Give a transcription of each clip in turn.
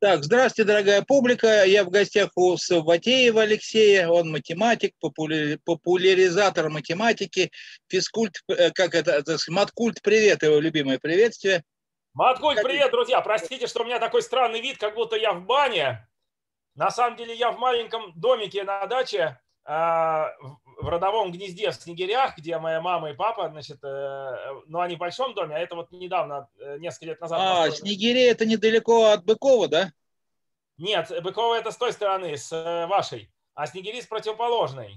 Так, здравствуйте, дорогая публика. Я в гостях у Савватеева Алексея. Он математик, популяризатор математики, физкульт, как это, маткульт, привет, его любимое приветствие. Маткульт, привет, друзья! Простите, что у меня такой странный вид, как будто я в бане. На самом деле я в маленьком домике на даче в родовом гнезде в Снегирях, где моя мама и папа, значит, ну они в большом доме, а это вот недавно, несколько лет назад построили. Снегири это недалеко от Быкова, да? Нет, Быково это с той стороны, с вашей, а Снегири с противоположной.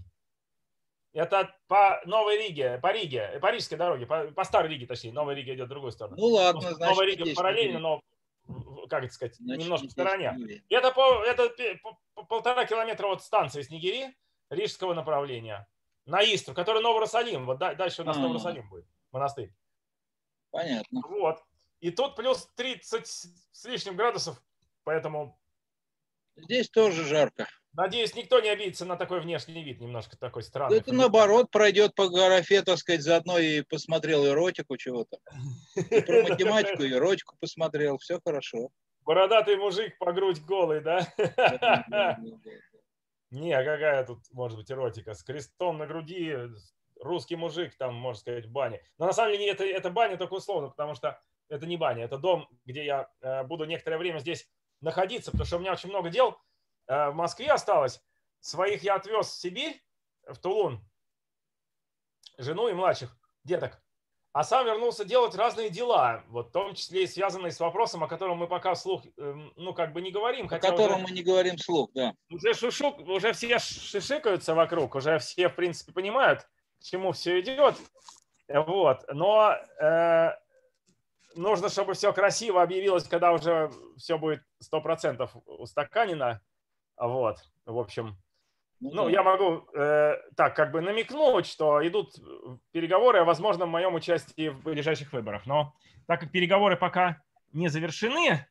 Это по Новой Риге, по Риге, Парижской дороге, по Старой Риге, точнее. Новая Рига идет в другую сторону. Ну ладно, значит, Новая Рига параллельно, но, как это сказать, значит, немножко в здесь стороне. Снегири. Это полтора километра от станции Снегири, рижского направления, на Истру, который Новый Иерусалим. Вот дальше у нас Новый Иерусалим будет, монастырь. Понятно. Вот. И тут плюс 30 с лишним градусов, поэтому... Здесь тоже жарко. Надеюсь, никто не обидится на такой внешний вид, немножко такой странный. Это наоборот пройдет по графе, так сказать, заодно и посмотрел эротику чего-то. И про математику, и эротику посмотрел, все хорошо. Бородатый мужик по грудь голый, да? Да. Не, какая тут может быть эротика? С крестом на груди, русский мужик, там, можно сказать, в бане. Но на самом деле это баня только условно, потому что это не баня, это дом, где я буду некоторое время здесь находиться, потому что у меня очень много дел в Москве осталось. Своих я отвез в Сибирь, в Тулун, жену и младших деток. А сам вернулся делать разные дела, вот в том числе и связанные с вопросом, о котором мы пока вслух, ну, как бы не говорим. О котором мы не говорим вслух, да. Уже все шишикаются вокруг, уже все, в принципе, понимают, к чему все идет. Вот. Но нужно, чтобы все красиво объявилось, когда уже все будет 100% устаканено. Вот. В общем, ну, да. я могу так как бы намекнуть, что идут переговоры о возможном моем участии в ближайших выборах. Но так как переговоры пока не завершены,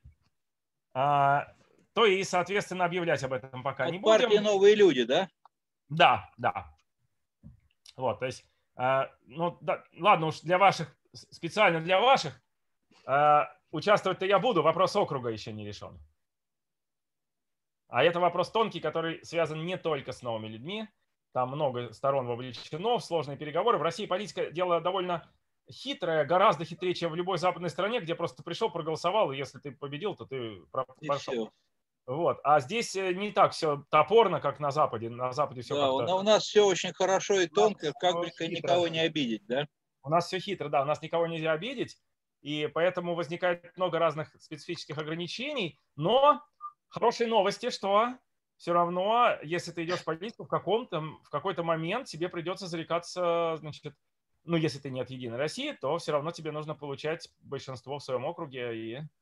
то и, соответственно, объявлять об этом пока не будем. Партия «Новые люди», да? Да, да. Вот, то есть, ну, да, ладно уж, для ваших, специально для ваших, участвовать-то я буду, вопрос округа еще не решен. А это вопрос тонкий, который связан не только с новыми людьми. Там много сторон вовлечено в сложные переговоры. В России политика дело довольно хитрое, гораздо хитрее, чем в любой западной стране, где просто пришел, проголосовал, и если ты победил, то ты прошел. Вот. А здесь не так все топорно, как на Западе. На Западе все да, как-то... у нас все очень хорошо и тонко, как бы никого не обидеть, да? У нас все хитро, да, у нас никого нельзя обидеть, и поэтому возникает много разных специфических ограничений, но хорошие новости, что все равно, если ты идешь в политику, в какой-то момент тебе придется зарекаться, значит, ну, если ты не от Единой России, то все равно тебе нужно получать большинство в своем округе,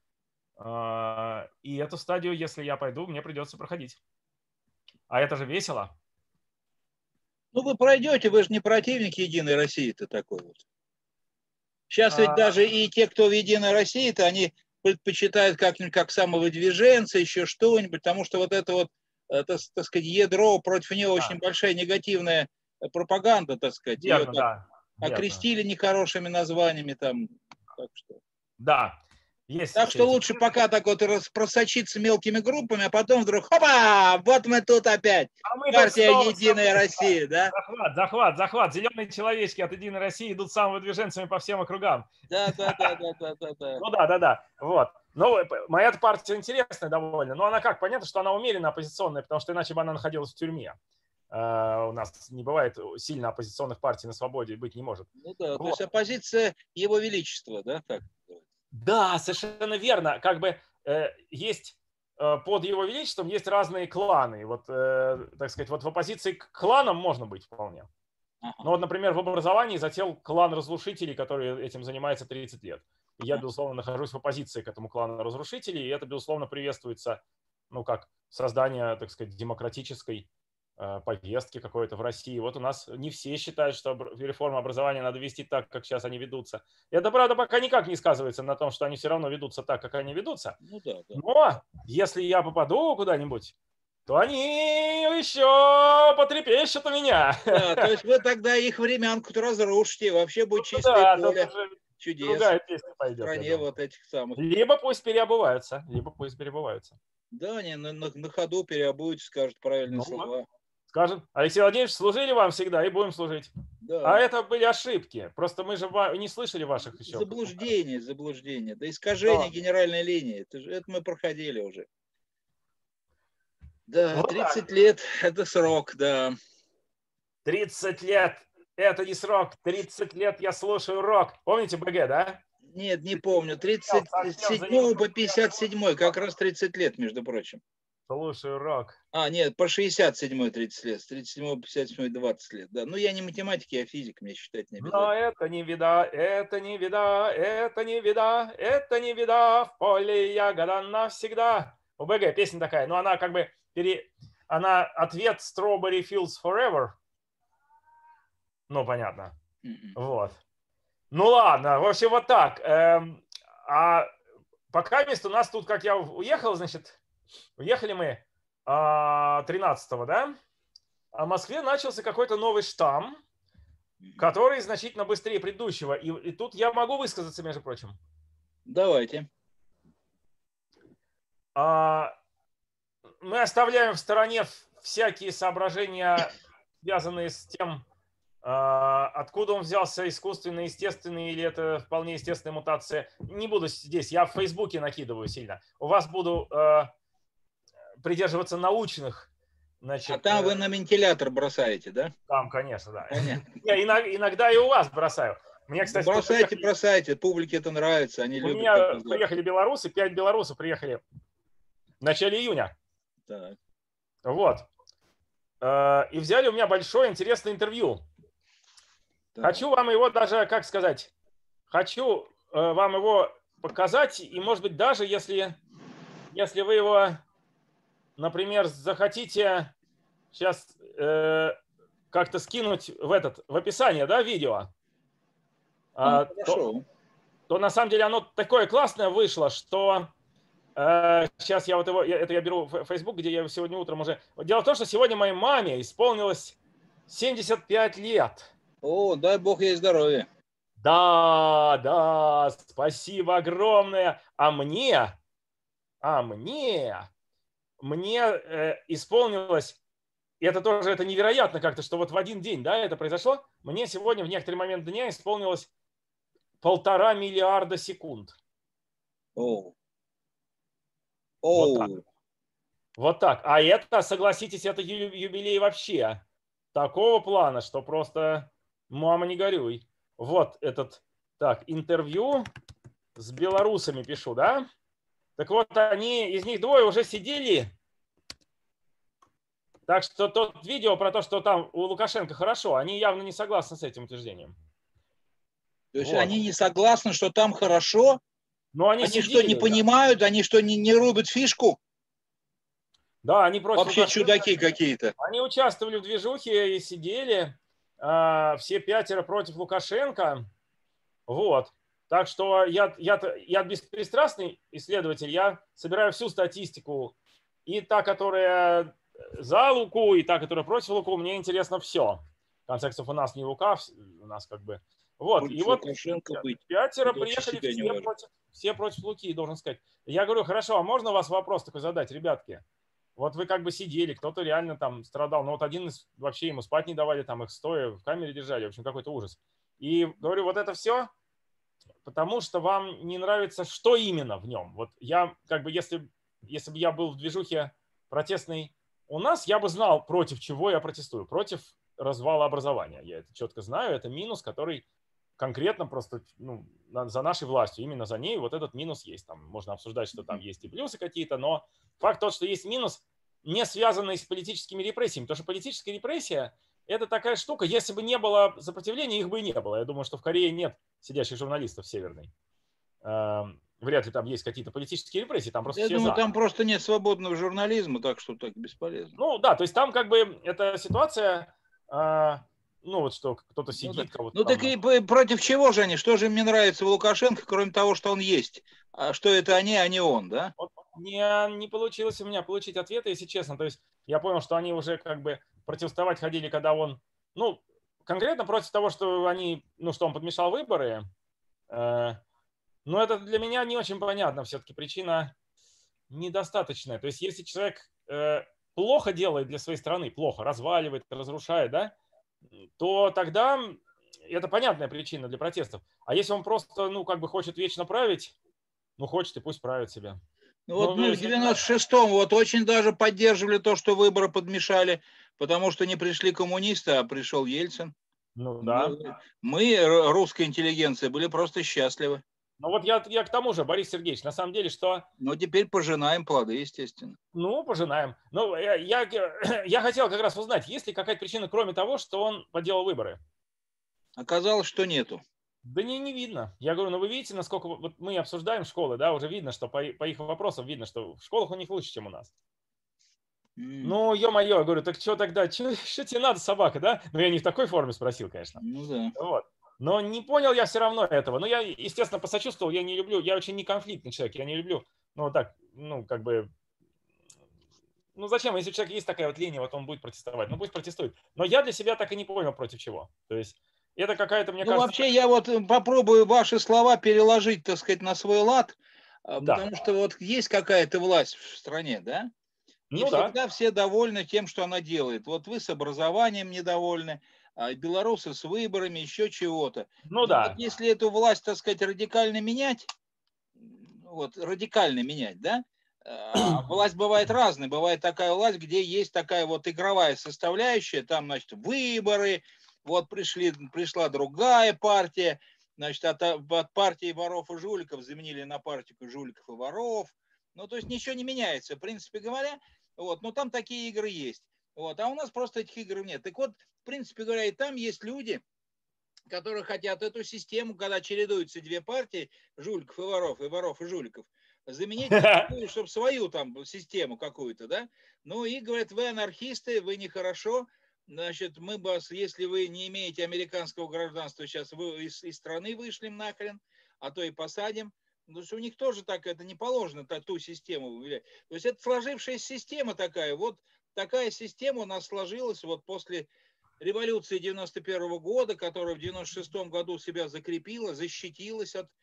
и эту стадию, если я пойду, мне придется проходить. А это же весело. Ну, вы пройдете, вы же не противник Единой России-то такой вот. Сейчас ведь даже и те, кто в Единой России-то, они предпочитают как-нибудь как самовыдвиженца, еще что-нибудь, потому что вот это вот, так сказать, ядро, против него очень большая негативная пропаганда, так сказать. Верно, Ее да. окрестили нехорошими названиями там. Так что. Да. Есть так что лучше пока так вот просочиться мелкими группами, а потом вдруг, хопа, вот мы тут опять. Партия «Единая Россия», да? Захват. Зеленые человечки от «Единой России» идут самовыдвиженцами по всем округам. Да. Ну да. Вот. Но моя партия интересная довольно. Но она как? Понятно, что она умеренно оппозиционная, потому что иначе бы она находилась в тюрьме. У нас не бывает сильно оппозиционных партий на свободе, быть не может. Ну да, вот. То есть оппозиция Его Величества, да? Так. Да, совершенно верно. Как бы есть под Его Величеством есть разные кланы. Вот, так сказать, вот в оппозиции к кланам можно быть вполне. Ну вот, например, в образовании зател клан разрушителей, который этим занимается 30 лет. И я, безусловно, нахожусь в оппозиции к этому клану разрушителей, и это, безусловно, приветствуется, ну, как создание, так сказать, демократической повестки какой-то в России. Вот у нас не все считают, что реформу образования надо вести так, как сейчас они ведутся. И это, правда, пока никак не сказывается на том, что они все равно ведутся так, как они ведутся. Ну, да. Но если я попаду куда-нибудь, то они еще потрепещут у меня. Да, то есть вы тогда их времянку-то разрушите, вообще будет чистое поле чудес другая песня пойдет, в стране вот этих самых. Либо пусть переобуваются. Да, они на ходу переобуются, скажут правильные слова. Скажем, Алексей Владимирович, служили вам всегда и будем служить. Да. А это были ошибки. Просто мы же не слышали ваших еще. Заблуждение. Да искажение генеральной линии. Это мы проходили уже. Да, Вот 30 лет – это срок, да. 30 лет – это не срок. 30 лет я слушаю рок. Помните БГ, да? Нет, не помню. 37 по 57, как раз 30 лет, между прочим. Слушаю рок. Нет, по 67 30 лет, с 37 по 57 20 лет, да. Ну, я не математик, я физик, мне считать не обязательно. Но это не беда, это не беда, это не беда, это не беда, в поле ягода навсегда. У БГ песня такая, но она как бы, она ответ Strawberry Fields Forever. Ну, понятно. Вот. Ну, ладно, в общем, вот так. А пока место у нас тут, как я уехал, значит, уехали мы 13-го, да? А в Москве начался какой-то новый штамм, который значительно быстрее предыдущего. И тут я могу высказаться, между прочим. Давайте. Мы оставляем в стороне всякие соображения, связанные с тем, откуда он взялся, искусственный, естественный, или это вполне естественная мутация. Не буду здесь, я в Фейсбуке накидываю сильно. У вас буду придерживаться научных. Значит, а там вы на вентилятор бросаете, да? Там, конечно, да. Я иногда и у вас бросаю. Мне, кстати, бросайте, публике это нравится. Они у меня приехали белорусы, 5 белорусов приехали в начале июня. Так. Вот. И взяли у меня большое интересное интервью. Так. Хочу вам его даже, как сказать, хочу вам его показать, и, может быть, даже если вы его, например, захотите сейчас как-то скинуть в описание, да, видео, то на самом деле оно такое классное вышло, что сейчас я вот его, это я беру в Facebook, где я сегодня утром уже... Дело в том, что сегодня моей маме исполнилось 75 лет. О, дай бог ей здоровья. Да, спасибо огромное. А мне исполнилось, и это тоже это невероятно как-то, что вот в один день, да, это произошло. Мне сегодня в некоторый момент дня исполнилось 1,5 миллиарда секунд. О. Вот так. Вот так. А это, согласитесь, это юбилей вообще такого плана, что просто мама не горюй. Вот этот, так, интервью с белорусами пишу, да? Так вот, из них двое уже сидели. Так что тот видео про то, что там у Лукашенко хорошо, они явно не согласны с этим утверждением. То есть они не согласны, что там хорошо? Но они что, не понимают? Они что, не рубят фишку? Да, они против вообще чудаки какие-то. Они участвовали в движухе и сидели, все 5 против Лукашенко. Вот. Так что я беспристрастный исследователь, я собираю всю статистику. И та, которая за Луку, и та, которая против Луку, мне интересно все. В конце концов, у нас не Лука, у нас как бы... Вот, и вот 5 приехали все против Луки, должен сказать. Я говорю, хорошо, а можно вас вопрос такой задать, ребятки? Вот вы как бы сидели, кто-то реально там страдал, но вот один вообще ему спать не давали, там их стоя в камере держали, в общем, какой-то ужас. И говорю, вот это все, потому что вам не нравится, что именно в нем. Вот я как бы, если бы я был в движухе протестной у нас, я бы знал, против чего я протестую. Против развала образования. Я это четко знаю, это минус, который конкретно просто за нашей властью, именно за ней вот этот минус есть. Там можно обсуждать, что там есть и плюсы какие-то, но факт тот, что есть минус, не связанный с политическими репрессиями. Потому что политическая репрессия – это такая штука, если бы не было сопротивления, их бы и не было. Я думаю, что в Корее нет сидящих журналистов северной. Вряд ли там есть какие-то политические репрессии, там просто все думаю, там просто нет свободного журнализма, так что так бесполезно. Ну да, то есть там как бы эта ситуация... вот что кто-то сидит, кого-то. Ну так и против чего же они? Что же мне нравится в Лукашенко, кроме того, что он есть? А что это они, а не он, да? Вот не получилось у меня получить ответы, если честно. То есть я понял, что они уже как бы протестовать ходили, когда он, конкретно против того, что что он подмешал выборы. Но это для меня не очень понятно все-таки причина. недостаточное. То есть если человек плохо делает для своей страны, плохо, разваливает, разрушает, да, то тогда это понятная причина для протестов. А если он просто, ну, как бы хочет вечно править, ну, хочет и пусть правит себя. Ну, вот мы в 96-м вот очень даже поддерживали то, что выборы подмешали, потому что не пришли коммунисты, а пришел Ельцин. Ну да. Мы, русская интеллигенция, были просто счастливы. Ну вот я к тому же, Борис Сергеевич, на самом деле, что... Ну, теперь пожинаем плоды, естественно. Ну, пожинаем. Ну, я хотел как раз узнать, есть ли какая-то причина, кроме того, что он подделал выборы? Оказалось, что нету. Да не видно. Я говорю, ну вы видите, насколько... Вот мы обсуждаем школы, да, уже видно, что по их вопросам видно, что в школах у них лучше, чем у нас. Ну, ё-моё, я говорю, так что тогда? Что тебе надо, собака, да? Ну, я не в такой форме спросил, конечно. Ну, да. Вот. Но не понял я все равно этого. Ну, я, естественно, посочувствовал, я не люблю, я очень неконфликтный человек, я не люблю, ну, вот так, ну, как бы, ну, зачем, если у человека есть такая вот линия, вот он будет протестовать, ну, пусть протестует. Но я для себя так и не понял, против чего. То есть это какая-то, мне кажется... вообще, я вот попробую ваши слова переложить, так сказать, на свой лад, Да. потому что вот есть какая-то власть в стране, да? И всегда все довольны тем, что она делает. Вот вы с образованием недовольны, белорусы с выборами, еще чего-то. Ну да. Вот если эту власть, так сказать, радикально менять, да, власть бывает разная. Бывает такая власть, где есть такая вот игровая составляющая, там, значит, выборы, вот пришла другая партия, значит, от партии воров и жуликов заменили на партию жуликов и воров. Ну, то есть ничего не меняется, в принципе говоря. Вот, но там такие игры есть. Вот, а у нас просто этих игр нет. Так вот, в принципе говоря, и там есть люди, которые хотят эту систему, когда чередуются две партии, жуликов и воров и жуликов, заменить, чтобы свою там систему какую-то, да. Ну и говорят, вы анархисты, вы нехорошо, значит, мы вас, если вы не имеете американского гражданства, сейчас вы из страны вышли нахрен, а то и посадим. Потому что у них тоже так это не положено, ту систему. То есть это сложившаяся система такая. Вот такая система у нас сложилась вот после революции 91 года, которая в 96 году себя закрепила, защитилась от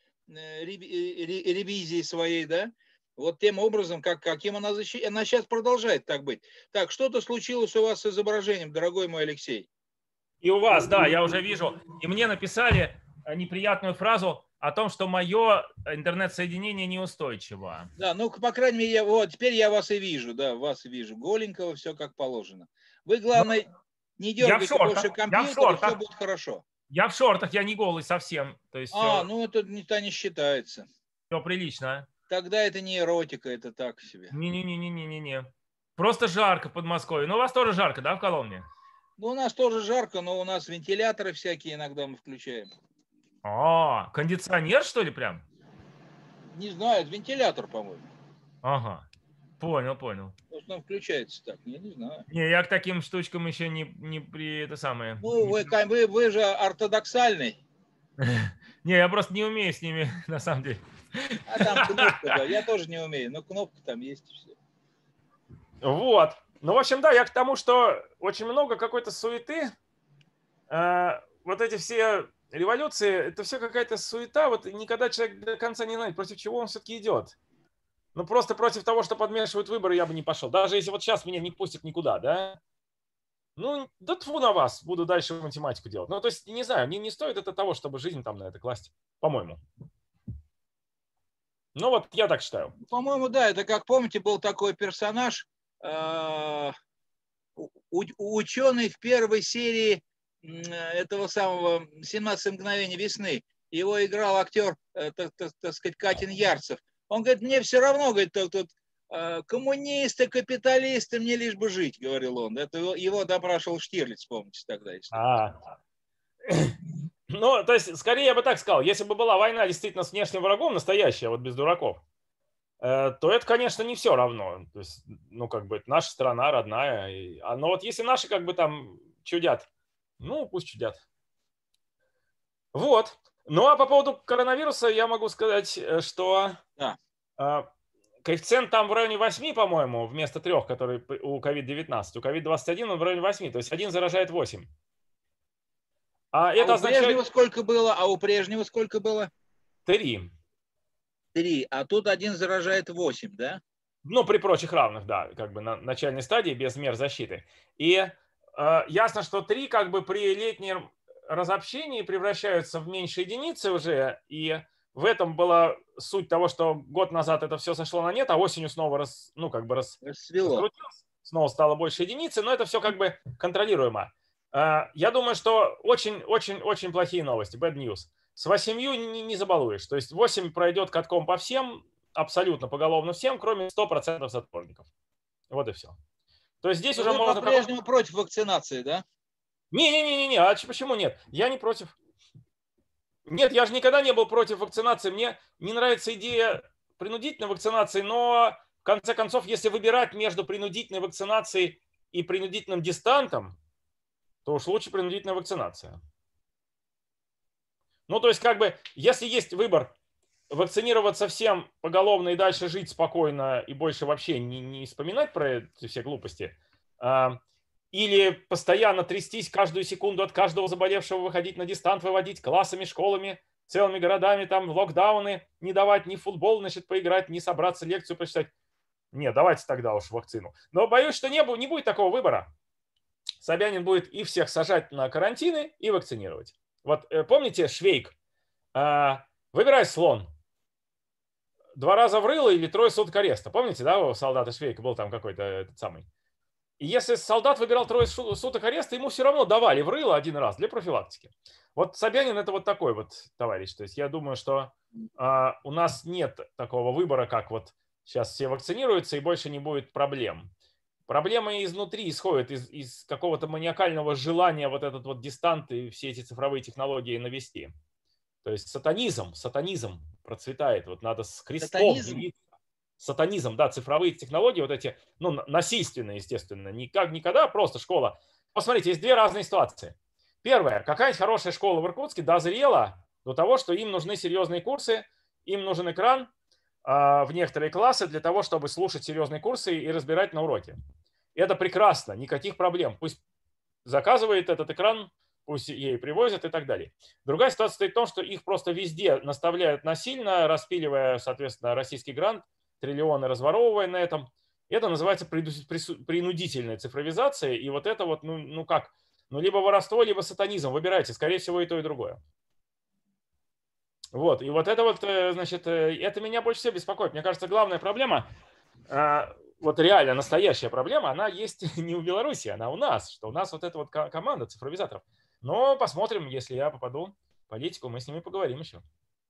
ревизии своей, да. Вот тем образом, каким она защитила. Она сейчас продолжает так быть. Так, что-то случилось у вас с изображением, дорогой мой Алексей. И у вас, да, я уже вижу. И мне написали неприятную фразу о том, что мое интернет-соединение неустойчиво. Да, ну, по крайней мере, вот теперь я вас и вижу, да, вас вижу. Голенького, все как положено. Вы, главное, не дергайте больше компьютер, и все будет хорошо. Я в шортах, я не голый совсем. То есть ну это не считается. Все прилично. Тогда это не эротика, это так себе. Не-не-не-не-не-не. Просто жарко в Подмосковье. Ну, у вас тоже жарко, да, в Коломне? Ну, у нас тоже жарко, но у нас вентиляторы всякие иногда мы включаем. Кондиционер, что ли, прям? Не знаю, это вентилятор, по-моему. Ага, понял. Просто он включается так, я не знаю. Не, я к таким штучкам еще не при это самое. Ну, вы же ортодоксальный. Не, я просто не умею с ними, на самом деле. А там кнопка, да, я тоже не умею, но кнопка там есть и все. Вот. Ну, в общем, да, я к тому, что очень много какой-то суеты. Вот эти все революции, это все какая-то суета. Вот никогда человек до конца не знает, против чего он все-таки идет. Ну, просто против того, что подмешивают выборы, я бы не пошел. Даже если вот сейчас меня не пустят никуда, да? Ну, да тьфу на вас, буду дальше математику делать. Ну, то есть, не знаю, не стоит это того, чтобы жизнь там на это класть, по-моему. Ну, вот я так считаю. По-моему, да, это, как помните, был такой персонаж, ученый в первой серии этого самого «17 мгновений весны». Его играл актер, так сказать, Катин Ярцев. Он говорит, мне все равно, говорит, тут коммунисты, капиталисты, мне лишь бы жить, говорил он. Это его допрашивал Штирлиц, помните, тогда. Ну, то есть, скорее я бы так сказал, если бы была война действительно с внешним врагом, настоящая, вот без дураков, то это, конечно, не все равно. То есть, ну, как бы, это наша страна родная. Но вот если наши, как бы, там чудят, ну, пусть чудят. Вот. Ну, а по поводу коронавируса я могу сказать, что коэффициент там в районе 8, по-моему, вместо 3, который у COVID-19. У COVID-21 он в районе 8, то есть 1 заражает 8. Это означает... прежнего сколько было, а у прежнего сколько было? 3. 3, а тут 1 заражает 8, да? Ну, при прочих равных, да, как бы на начальной стадии без мер защиты. И ясно, что 3 как бы при летнем разобщении превращаются в меньшие единицы уже, и в этом была суть того, что год назад это все сошло на нет, а осенью снова Расцвело. раскрутилось, снова стало больше единицы, но это все как бы контролируемо. Я думаю, что очень-очень-очень плохие новости, bad news. С 8 не забалуешь, то есть 8 пройдет катком по всем, абсолютно поголовно всем, кроме 100% затворников. Вот и все. То есть здесь Но уже вы можно... по-прежнему против вакцинации, да? Не-не-не, а почему нет? Я не против. Нет, я же никогда не был против вакцинации. Мне не нравится идея принудительной вакцинации, но в конце концов, если выбирать между принудительной вакцинацией и принудительным дистантом, то уж лучше принудительная вакцинация. Ну, то есть, как бы, если есть выбор вакцинироваться всем поголовно и дальше жить спокойно и больше вообще не вспоминать про эти все глупости, или постоянно трястись каждую секунду от каждого заболевшего, выходить на дистант, выводить классами, школами, целыми городами, там в локдауны, не давать ни в футбол, значит, поиграть, ни собраться, лекцию прочитать. Нет, давайте тогда уж вакцину. Но боюсь, что не будет такого выбора. Собянин будет и всех сажать на карантины, и вакцинировать. Вот помните Швейк? Выбирай слон. 2 раза в рыло или 3 суток ареста. Помните, да, у солдата Швейка был там какой-то этот самый. И если солдат выбирал 3 суток ареста, ему все равно давали в рыло 1 раз для профилактики. Вот Собянин это вот такой вот товарищ. То есть я думаю, что у нас нет такого выбора, как вот сейчас все вакцинируются и больше не будет проблем. Проблемы изнутри исходят из какого-то маниакального желания вот этот вот дистант и все эти цифровые технологии навести. То есть сатанизм процветает. Вот надо с крестом Сатанизм? явиться. Сатанизм, да, цифровые технологии, вот эти, ну, насильственные, естественно, никогда, просто школа. Посмотрите, есть 2 разные ситуации. Первая, какая-нибудь хорошая школа в Иркутске дозрела до того, что им нужны серьезные курсы, им нужен экран в некоторые классы для того, чтобы слушать серьезные курсы и разбирать на уроке. И это прекрасно, никаких проблем. Пусть заказывает этот экран, пусть ей привозят и так далее. Другая ситуация стоит в том, что их просто везде наставляют насильно, распиливая, соответственно, российский грант, триллионы разворовывая на этом. Это называется принудительная цифровизация. И вот это вот, ну как, ну либо воровство, либо сатанизм. Выбирайте, скорее всего, и то, и другое. Вот, и вот это вот, значит, это меня больше всего беспокоит. Мне кажется, главная проблема, вот реально настоящая проблема, она есть не у Беларуси, она у нас, что у нас вот эта вот команда цифровизаторов. Но посмотрим, если я попаду в политику, мы с ними поговорим еще.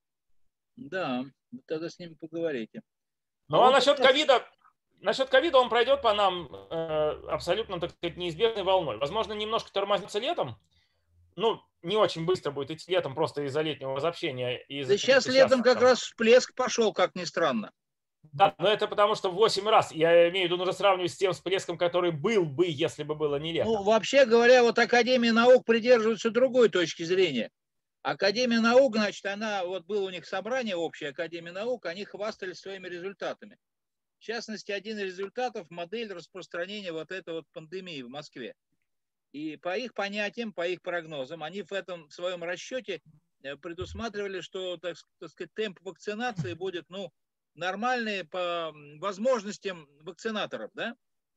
Да, тогда с ними поговорите. Ну а насчет ковида он пройдет по нам абсолютно, так сказать, неизбежной волной. Возможно, немножко тормозится летом, ну, не очень быстро будет идти летом просто из-за летнего разобщения. Да сейчас летом как раз всплеск пошел, как ни странно. Да, но это потому что в 8 раз. Я имею в виду, нужно сравнивать с тем всплеском, который был бы, если бы было не лето. Ну, вообще говоря, вот Академия наук придерживается другой точки зрения. Академия наук, значит, она, вот было у них собрание общее Академии наук, они хвастались своими результатами. В частности, один из результатов – модель распространения вот этой вот пандемии в Москве. И по их понятиям, по их прогнозам, они в этом в своем расчете предусматривали, что, так сказать, темп вакцинации будет, ну, нормальный по возможностям вакцинаторов, да,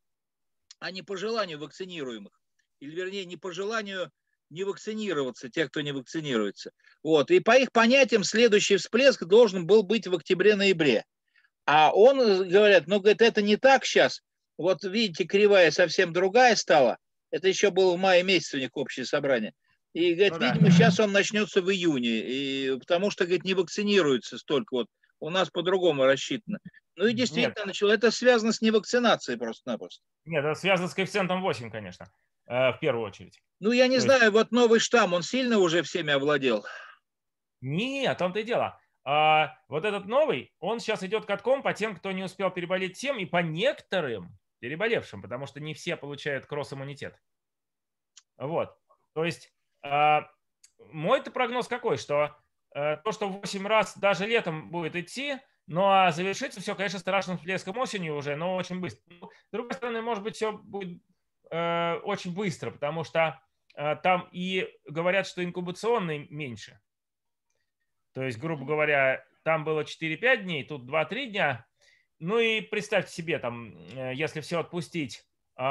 а не по желанию вакцинируемых. Или, вернее, не по желанию не вакцинироваться, тех, кто не вакцинируется. Вот. И по их понятиям следующий всплеск должен был быть в октябре-ноябре. А он, говорят, ну, говорит, это не так сейчас. Вот видите, кривая совсем другая стала. Это еще было в мае месяце у них общее собрание. И, говорит, ну, видимо, сейчас он начнется в июне. И, потому что, говорит, не вакцинируется столько. Вот у нас по-другому рассчитано. Ну и действительно начало. Это связано с невакцинацией просто-напросто. Нет, это связано с коэффициентом 8, конечно, в первую очередь. Ну, я не знаю, вот новый штамм, он сильно уже всеми овладел? Нет, в том-то и дело. Вот этот новый, он сейчас идет катком по тем, кто не успел переболеть тем, и по некоторым переболевшим, потому что не все получают кросс-иммунитет. Вот. То есть мой-то прогноз какой, что то, что 8 раз даже летом будет идти, но завершится все, конечно, страшным всплеском осенью уже, но очень быстро. С другой стороны, может быть, все будет очень быстро, потому что там и говорят, что инкубационный меньше. То есть, грубо говоря, там было 4-5 дней, тут 2-3 дня. ну и представьте себе, там, если все отпустить,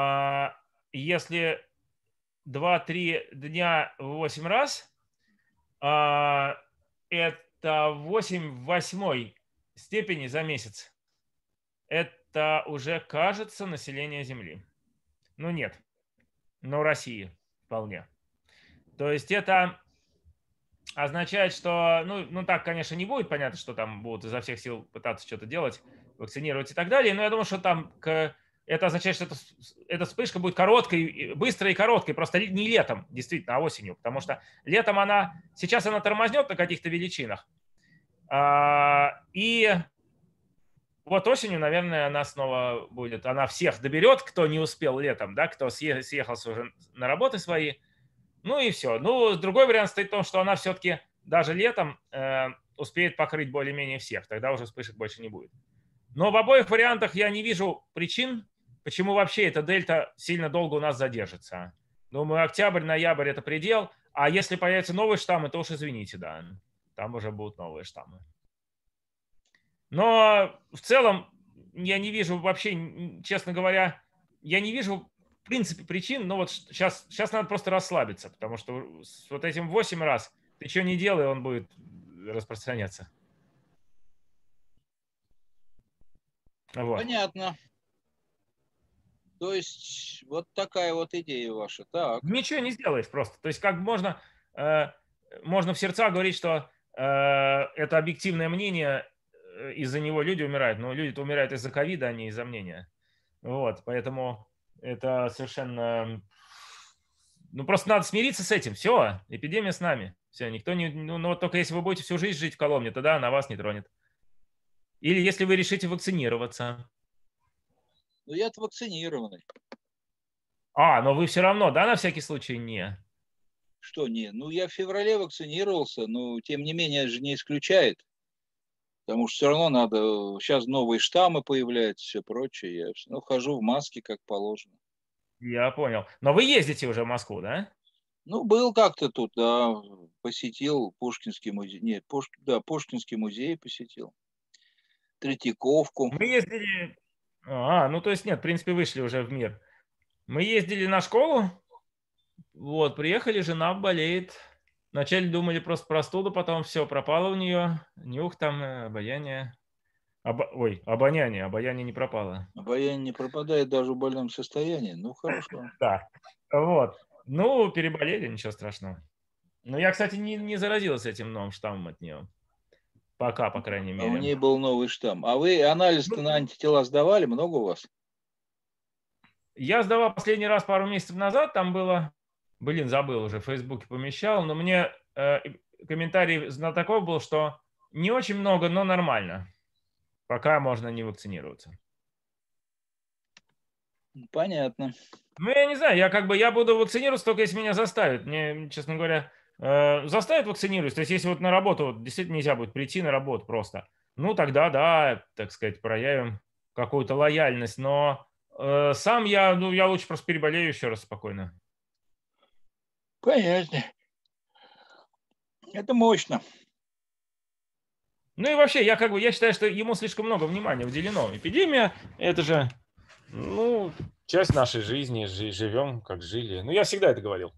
если 2-3 дня 8 раз, это 8 в 8 степени за месяц. Это уже, кажется, население Земли. Ну нет, но России вполне. То есть это означает, что, ну так, конечно, не будет, понятно, что там будут изо всех сил пытаться что-то делать, вакцинировать и так далее, но я думаю, что там это означает, что эта вспышка будет короткой, быстрой и короткой, просто не летом, действительно, а осенью, потому что летом сейчас она тормознет на каких-то величинах, и вот осенью, наверное, она снова будет, она всех доберет, кто не успел летом, да, кто съехался уже на работы свои, ну и все. Ну, другой вариант стоит в том, что она все-таки даже летом успеет покрыть более-менее всех, тогда уже вспышек больше не будет. Но в обоих вариантах я не вижу причин, почему вообще эта дельта сильно долго у нас задержится. Думаю, октябрь, ноябрь – это предел, а если появятся новые штаммы, то уж извините, да, там уже будут новые штаммы. Но в целом я не вижу вообще, честно говоря, я не вижу в принципе причин, но вот сейчас надо просто расслабиться, потому что с вот этим 8 раз ты что не делай, он будет распространяться. Вот. Понятно. То есть вот такая вот идея ваша. Так. Ничего не сделаешь просто. То есть как можно в сердца говорить, что это объективное мнение, из-за него люди умирают. Но люди-то умирают из-за ковида, а не из-за мнения. Вот, поэтому это совершенно... Ну, просто надо смириться с этим. Все, эпидемия с нами. Все, никто не... Ну, вот только если вы будете всю жизнь жить в Коломне, тогда она вас не тронет. Или если вы решите вакцинироваться. Ну, я-то вакцинированный. Но вы все равно, да, на всякий случай не? Что не? Ну, я в феврале вакцинировался, но тем не менее же не исключает. Потому что все равно надо... Сейчас новые штаммы появляются, все прочее. Я все равно хожу в маске, как положено. Я понял. Но вы ездите уже в Москву, да? Ну, был как-то тут, да, посетил Пушкинский музей. Нет, Пушкинский музей посетил. Третьяковку. Мы ездили... ну то есть нет, в принципе, вышли уже в мир. Мы ездили на школу, вот, приехали, жена болеет. Вначале думали просто простуду, потом все, пропало у нее. Нюх там, обаяние. Обоняние не пропало. Обаяние не пропадает даже в больном состоянии. Ну, хорошо. Да, вот. Ну, переболели, ничего страшного. Но я, кстати, не заразился этим новым штаммом от нее. Пока, по крайней А у мере. нее был новый штамм. А вы анализ-то на антитела сдавали? Много у вас? Я сдавал последний раз пару месяцев назад, там было, забыл уже, в Фейсбуке помещал, но мне комментарий знатоков был, что не очень много, но нормально. Пока можно не вакцинироваться. Понятно. Ну, я не знаю, я буду вакцинироваться, только если меня заставят. Мне, честно говоря, заставят вакцинироваться. То есть, если вот на работу вот, действительно нельзя будет прийти на работу просто, ну, тогда, да, так сказать, проявим какую-то лояльность. Но сам я лучше просто переболею еще раз спокойно. Понятно. Это мощно. Ну и вообще, я считаю, что ему слишком много внимания уделено. Эпидемия – это же, часть нашей жизни, живем, как жили. Ну, я всегда это говорил.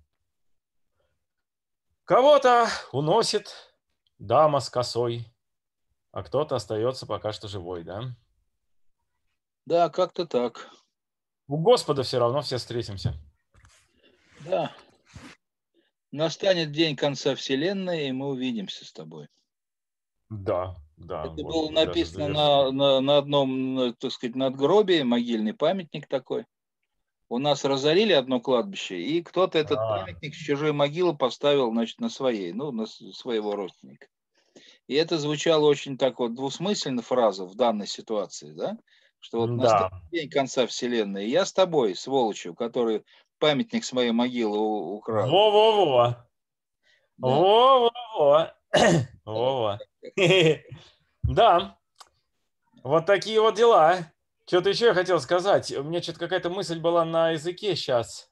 Кого-то уносит дама с косой, а кто-то остается пока что живой, да? Да, как-то так. У Господа все равно все встретимся. Да. Настанет день конца вселенной, и мы увидимся с тобой. Да. Это было Господи, написано на одном, так сказать, надгробии, могильный памятник такой. У нас разорили одно кладбище, и кто-то этот памятник с чужой могилы поставил, значит, на своей, на своего родственника. И это звучало очень так вот двусмысленно фраза в данной ситуации, да? Что вот настанет день конца вселенной, и я с тобой, сволочью, который памятник с моей могилы украл. Во-во-во. Во-во-во. Во-во. Да. Вот такие вот дела. Что-то еще я хотел сказать. У меня что-то какая-то мысль была на языке сейчас.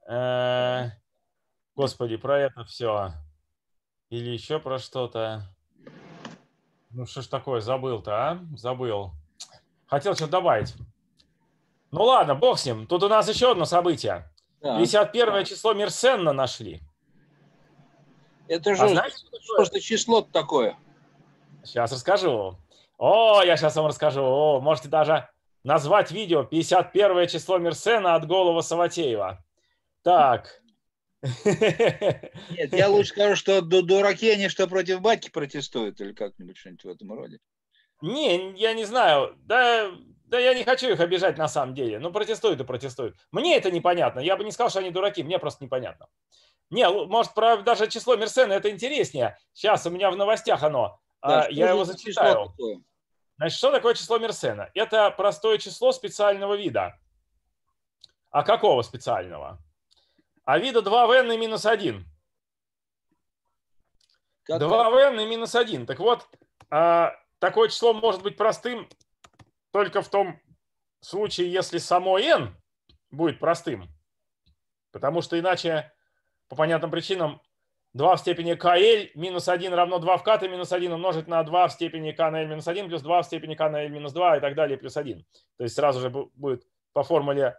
Господи, про это все. Или еще про что-то. Ну что ж такое, забыл-то, а? Забыл. хотел что-то добавить. Ну ладно, бог с ним. Тут у нас еще одно событие. Да. 51 число Мерсенна нашли. Это же что за число такое? Сейчас расскажу. О, я сейчас вам расскажу. О, можете даже назвать видео 51 число Мерсена от голого Саватеева. Так. Нет, я лучше скажу, что дураки они что против батьки протестуют или как-нибудь что-нибудь в этом роде. Не, я не знаю. Да я не хочу их обижать на самом деле. Ну, протестуют и протестуют. Мне это непонятно. Я бы не сказал, что они дураки. Мне просто непонятно. Не, может, про даже число Мерсена это интереснее. Сейчас у меня в новостях оно. Да, Я его зачитаю. Такое? Значит, что такое число Мерсена? Это простое число специального вида. А какого специального? А вида 2 в n и минус 1. 2 в n и минус 1. Так вот, такое число может быть простым только в том случае, если само n будет простым. Потому что иначе, по понятным причинам, 2 в степени kl минус 1 равно 2 в k минус 1 умножить на 2 в степени k на l минус 1 плюс 2 в степени k на l минус 2 и так далее плюс 1. То есть сразу же будет по формуле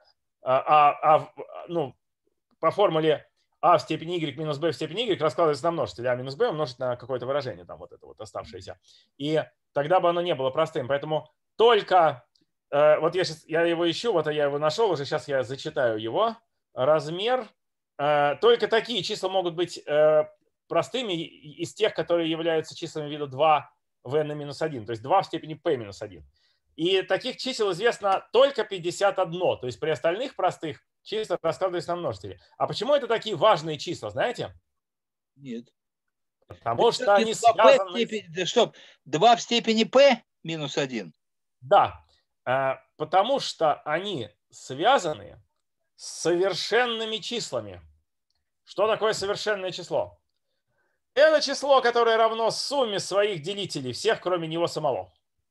по формуле а в степени y минус b в степени y раскладывается на множитель а минус b умножить на какое-то выражение, там вот это вот оставшееся. И тогда бы оно не было простым. Поэтому только, вот я его ищу, вот я его нашел уже, сейчас я зачитаю его. Размер, только такие числа могут быть простыми из тех, которые являются числами вида 2 в n на минус 1, то есть 2 в степени p минус 1. И таких чисел известно только 51, то есть при остальных простых числа раскладываются на множители. А почему это такие важные числа, знаете? Нет. Потому что они связаны... Стоп, 2 в степени p минус 1? Да, потому что они связаны с совершенными числами. Что такое совершенное число? Это число, которое равно сумме своих делителей, всех, кроме него самого.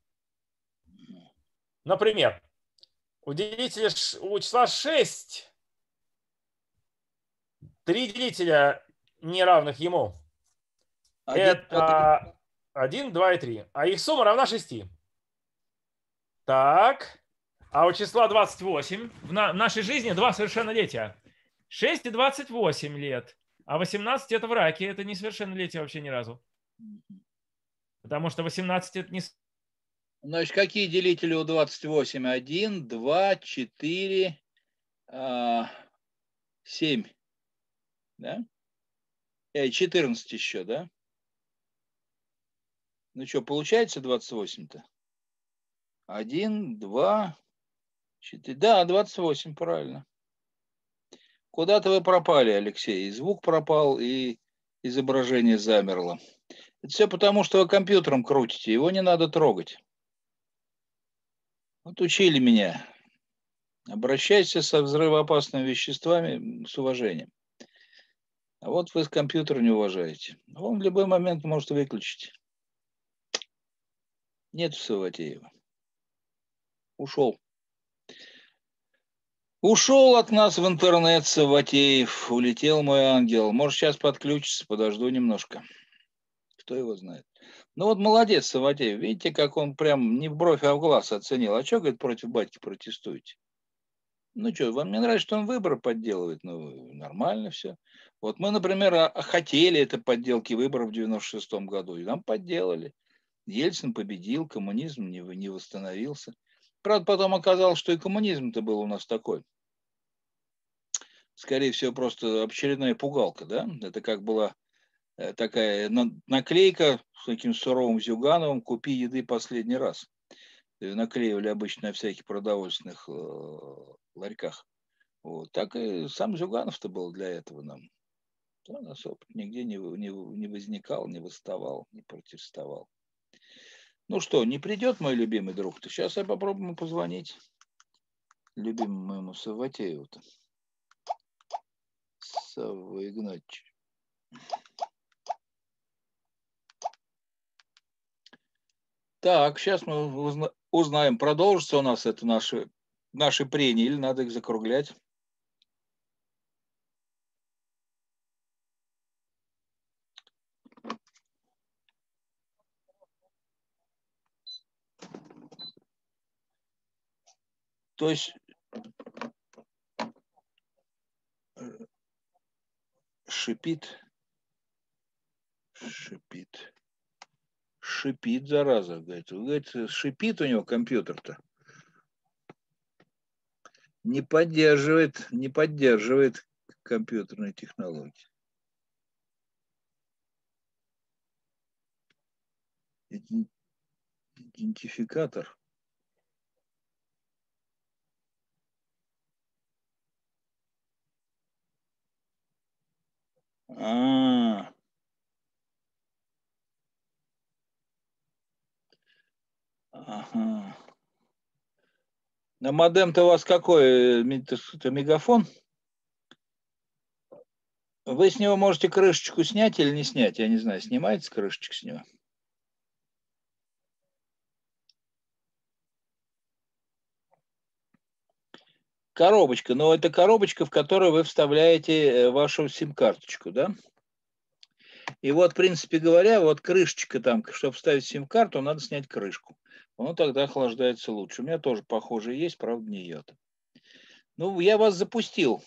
Например, у числа 6 3 делителя, неравных ему. 1, Это 1, 2 и 3. А их сумма равна 6. Так. А у числа 28 в нашей жизни два совершеннолетия. 6 и 28 лет. А 18 это в раке. Это не совершеннолетие вообще ни разу. Потому что 18 это не... Значит, какие делители у 28? 1, 2, 4, 7. Да? 14 еще, да? Ну что, получается 28-то? 1, 2, 4. Да, 28, правильно. Куда-то вы пропали, Алексей. И звук пропал, и изображение замерло. Это все потому, что вы компьютером крутите. Его не надо трогать. Вот учили меня. Обращайся со взрывоопасными веществами с уважением. А вот вы компьютер не уважаете. Он в любой момент может выключить. Нет Саватеева. Ушел. Ушел от нас в интернет Саватеев. Улетел мой ангел. Может, сейчас подключится. Подожду немножко. Кто его знает. Ну вот молодец Саватеев. Видите, как он прям не в бровь, а в глаз оценил. А что, говорит, против батьки протестуете? Ну что, вам не нравится, что он выборы подделывает? Ну, нормально все. Вот мы, например, хотели это подделки выборов в 96-м году, и нам подделали. Ельцин победил, коммунизм не восстановился. Правда, потом оказалось, что и коммунизм-то был у нас такой. Скорее всего, просто очередная пугалка, да? Это как была такая наклейка с таким суровым Зюгановым «Купи еды последний раз». Наклеивали обычно на всяких продовольственных ларьках. Вот. Так и сам Зюганов-то был для этого нам. У нас опыт нигде не возникал, не восставал, не протестовал. Ну что, не придет мой любимый друг-то? Сейчас я попробую ему позвонить. Любимому моему Саватееву-то. Савва Игнатьевич. Так, сейчас мы узнаем, продолжится у нас это наши прения или надо их закруглять. То есть шипит, зараза, говорит, шипит у него компьютер-то. Не поддерживает компьютерные технологии. Идентификатор. Ага. На модем-то у вас какой? Это мегафон? Вы с него можете крышечку снять или не снять? Я не знаю, снимается крышечка с него? Коробочка. Но это коробочка, в которую вы вставляете вашу сим-карточку, да? И вот, в принципе говоря, вот крышечка там, чтобы вставить сим-карту, надо снять крышку. Оно тогда охлаждается лучше. У меня тоже похожее есть, правда, не йота. Ну, я вас запустил.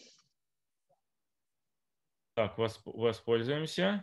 Так, воспользуемся.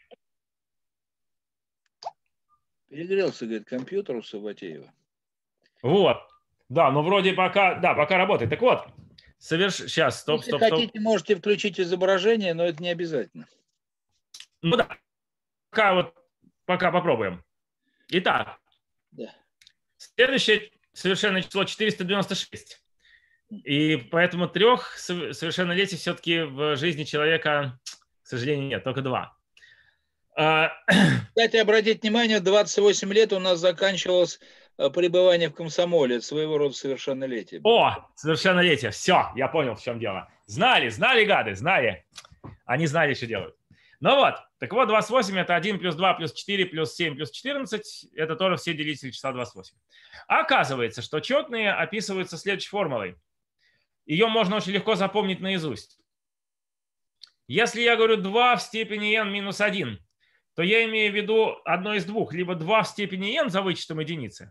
Перегрелся, говорит, компьютер у Саватеева. Вот. Да, но вроде пока работает. Так вот, сейчас, стоп. Если хотите, можете включить изображение, но это не обязательно. Ну да, пока попробуем. Итак, да. Следующее совершенное число 496. И поэтому 3 совершеннолетий все-таки в жизни человека, к сожалению, нет, только 2. Кстати, обратите внимание, 28 лет у нас заканчивалось пребывание в комсомоле. Это своего рода совершеннолетие. О, совершеннолетие. Все, я понял, в чем дело. Знали, гады, знали. Они знали, что делают. Ну вот, так вот, 28 это 1 плюс 2 плюс 4 плюс 7 плюс 14. Это тоже все делители числа 28. А оказывается, что четные описываются следующей формулой. Ее можно очень легко запомнить наизусть. Если я говорю 2 в степени n минус 1, то я имею в виду одно из двух. Либо 2 в степени n за вычетом единицы,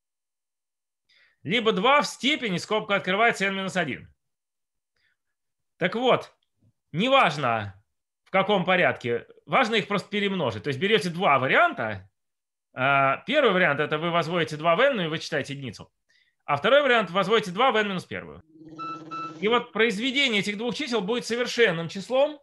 либо 2 в степени, скобка открывается, n минус 1. Так вот, неважно в каком порядке, важно их просто перемножить. То есть берете два варианта. Первый вариант – это вы возводите 2 в n, и вы читаете единицу. А второй вариант – возводите 2 в n минус 1. И вот произведение этих двух чисел будет совершенным числом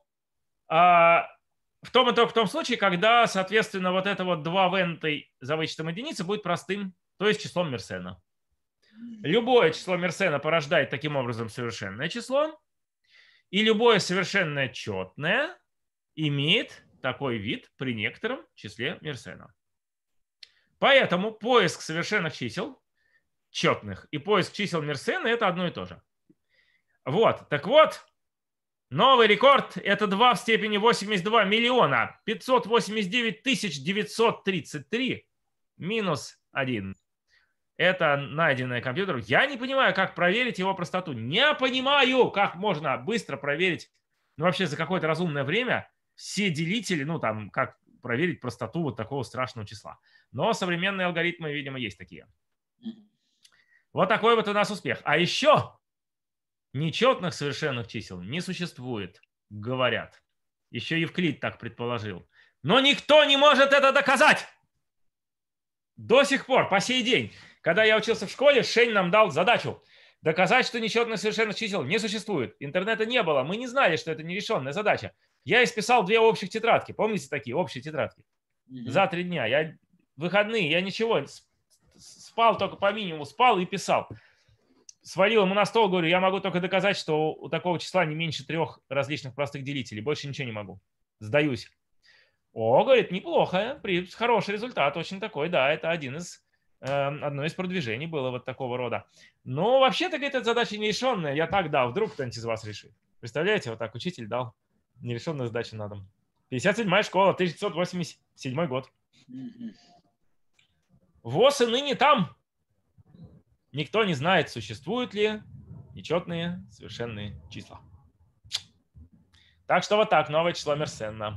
в том и только в том случае, когда, соответственно, вот это вот 2 в n за вычетом единицы будет простым, то есть числом Мерсена. Любое число Мерсена порождает таким образом совершенное число, и любое совершенное четное имеет такой вид при некотором числе Мерсена. Поэтому поиск совершенных чисел четных и поиск чисел Мерсена – это одно и то же. Вот, так вот, новый рекорд – это 2 в степени 82 миллиона 589 тысяч 933 минус 1. Это найденный компьютер. Я не понимаю, как проверить его простоту. Не понимаю, как можно быстро проверить, ну вообще за какое-то разумное время все делители, ну там, как проверить простоту вот такого страшного числа. Но современные алгоритмы, видимо, есть такие. Вот такой вот у нас успех. А еще нечетных совершенных чисел не существует, говорят. Еще Евклид так предположил. Но никто не может это доказать. До сих пор, по сей день. Когда я учился в школе, Шень нам дал задачу доказать, что нечетных совершенных чисел не существует. Интернета не было, мы не знали, что это нерешенная задача. Я исписал 2 общих тетрадки. Помните такие общие тетрадки? За 3 дня. Я выходные, я ничего, спал только по минимуму, спал и писал. Свалил ему на стол, говорю, я могу только доказать, что у такого числа не меньше 3 различных простых делителей. Больше ничего не могу. Сдаюсь. О, говорит, неплохо, хороший результат, очень такой, да, это одно из продвижений было вот такого рода. Но вообще-то, говорит, эта задача нерешенная, я так дал, вдруг кто-нибудь из вас решит. Представляете, вот так учитель дал нерешенную задачу на дом. 57-я школа, 1987 год. ВОС и ныне там. Никто не знает, существуют ли нечетные совершенные числа. Так что вот так, новое число Мерсена.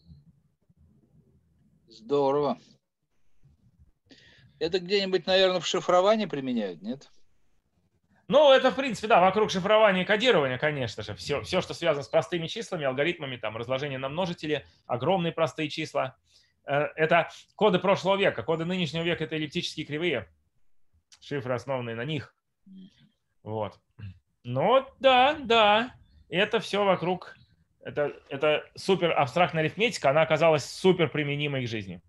Здорово. Это где-нибудь, наверное, в шифровании применяют, нет? Ну, это, в принципе, да, вокруг шифрования и кодирования, конечно же. Все, что связано с простыми числами, алгоритмами, там, разложение на множители, огромные простые числа. Это коды прошлого века. Коды нынешнего века – это эллиптические кривые. Шифры, основанные на них. Вот. Но да, это все вокруг. Это супер абстрактная арифметика, она оказалась супер применимой к жизни.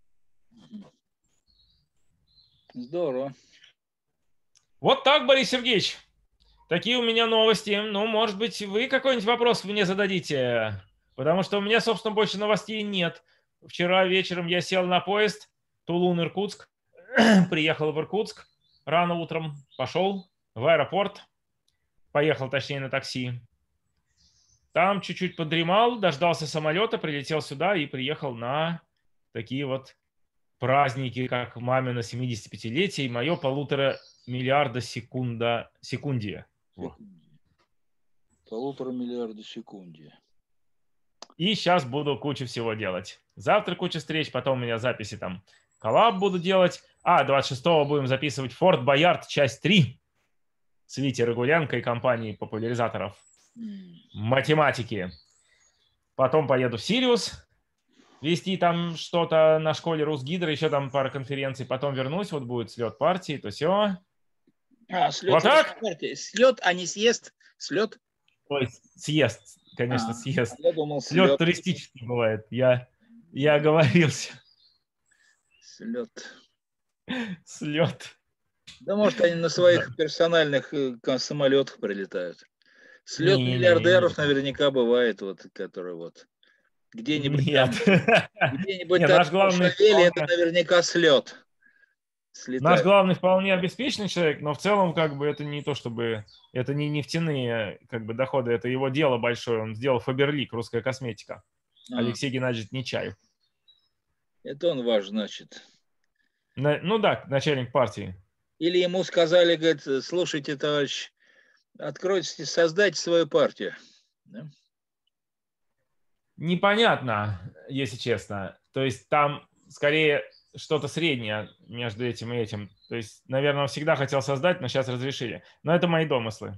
Здорово. Вот так, Борис Сергеевич. Такие у меня новости. Ну, может быть, вы какой-нибудь вопрос мне зададите? Потому что у меня, собственно, больше новостей нет. Вчера вечером я сел на поезд Тулун-Иркутск, приехал в Иркутск, рано утром пошел в аэропорт, поехал, точнее, на такси. Там чуть-чуть подремал, дождался самолета, прилетел сюда и приехал на такие вот праздники, как мамино 75-летие и мое 1,5 миллиарда секунде. 1,5 миллиарда секунде. И сейчас буду кучу всего делать. Завтра куча встреч, потом у меня записи там коллаб буду делать. 26-го будем записывать Форт Боярд, часть 3 с Витей Рагуленко и компанией популяризаторов математики. Потом поеду в Сириус вести там что-то на школе Русгидро, еще там пара конференций. Потом вернусь, вот будет слет партии, то все. Слет Вот так? партии. Слет, а не съезд? Слет? Ой, съезд, конечно, съезд. Я думал, слет туристический бывает. Я оговорился. Слет. Да, может, они на своих персональных самолетах прилетают. Слет миллиардеров наверняка бывает, вот, который вот где-нибудь там, где-нибудь там это наверняка слет. Наш главный вполне обеспеченный человек, но в целом как бы это не то, чтобы это не нефтяные как бы доходы, это его дело большое. Он сделал Фаберлик, русская косметика. Алексей Геннадьевич Нечаев. Это он ваш, значит. Ну да, начальник партии. Или ему сказали, говорит, слушайте, товарищ, откройте, создайте свою партию. Да? Непонятно, если честно. То есть там скорее что-то среднее между этим и этим. То есть, наверное, он всегда хотел создать, но сейчас разрешили. Но это мои домыслы.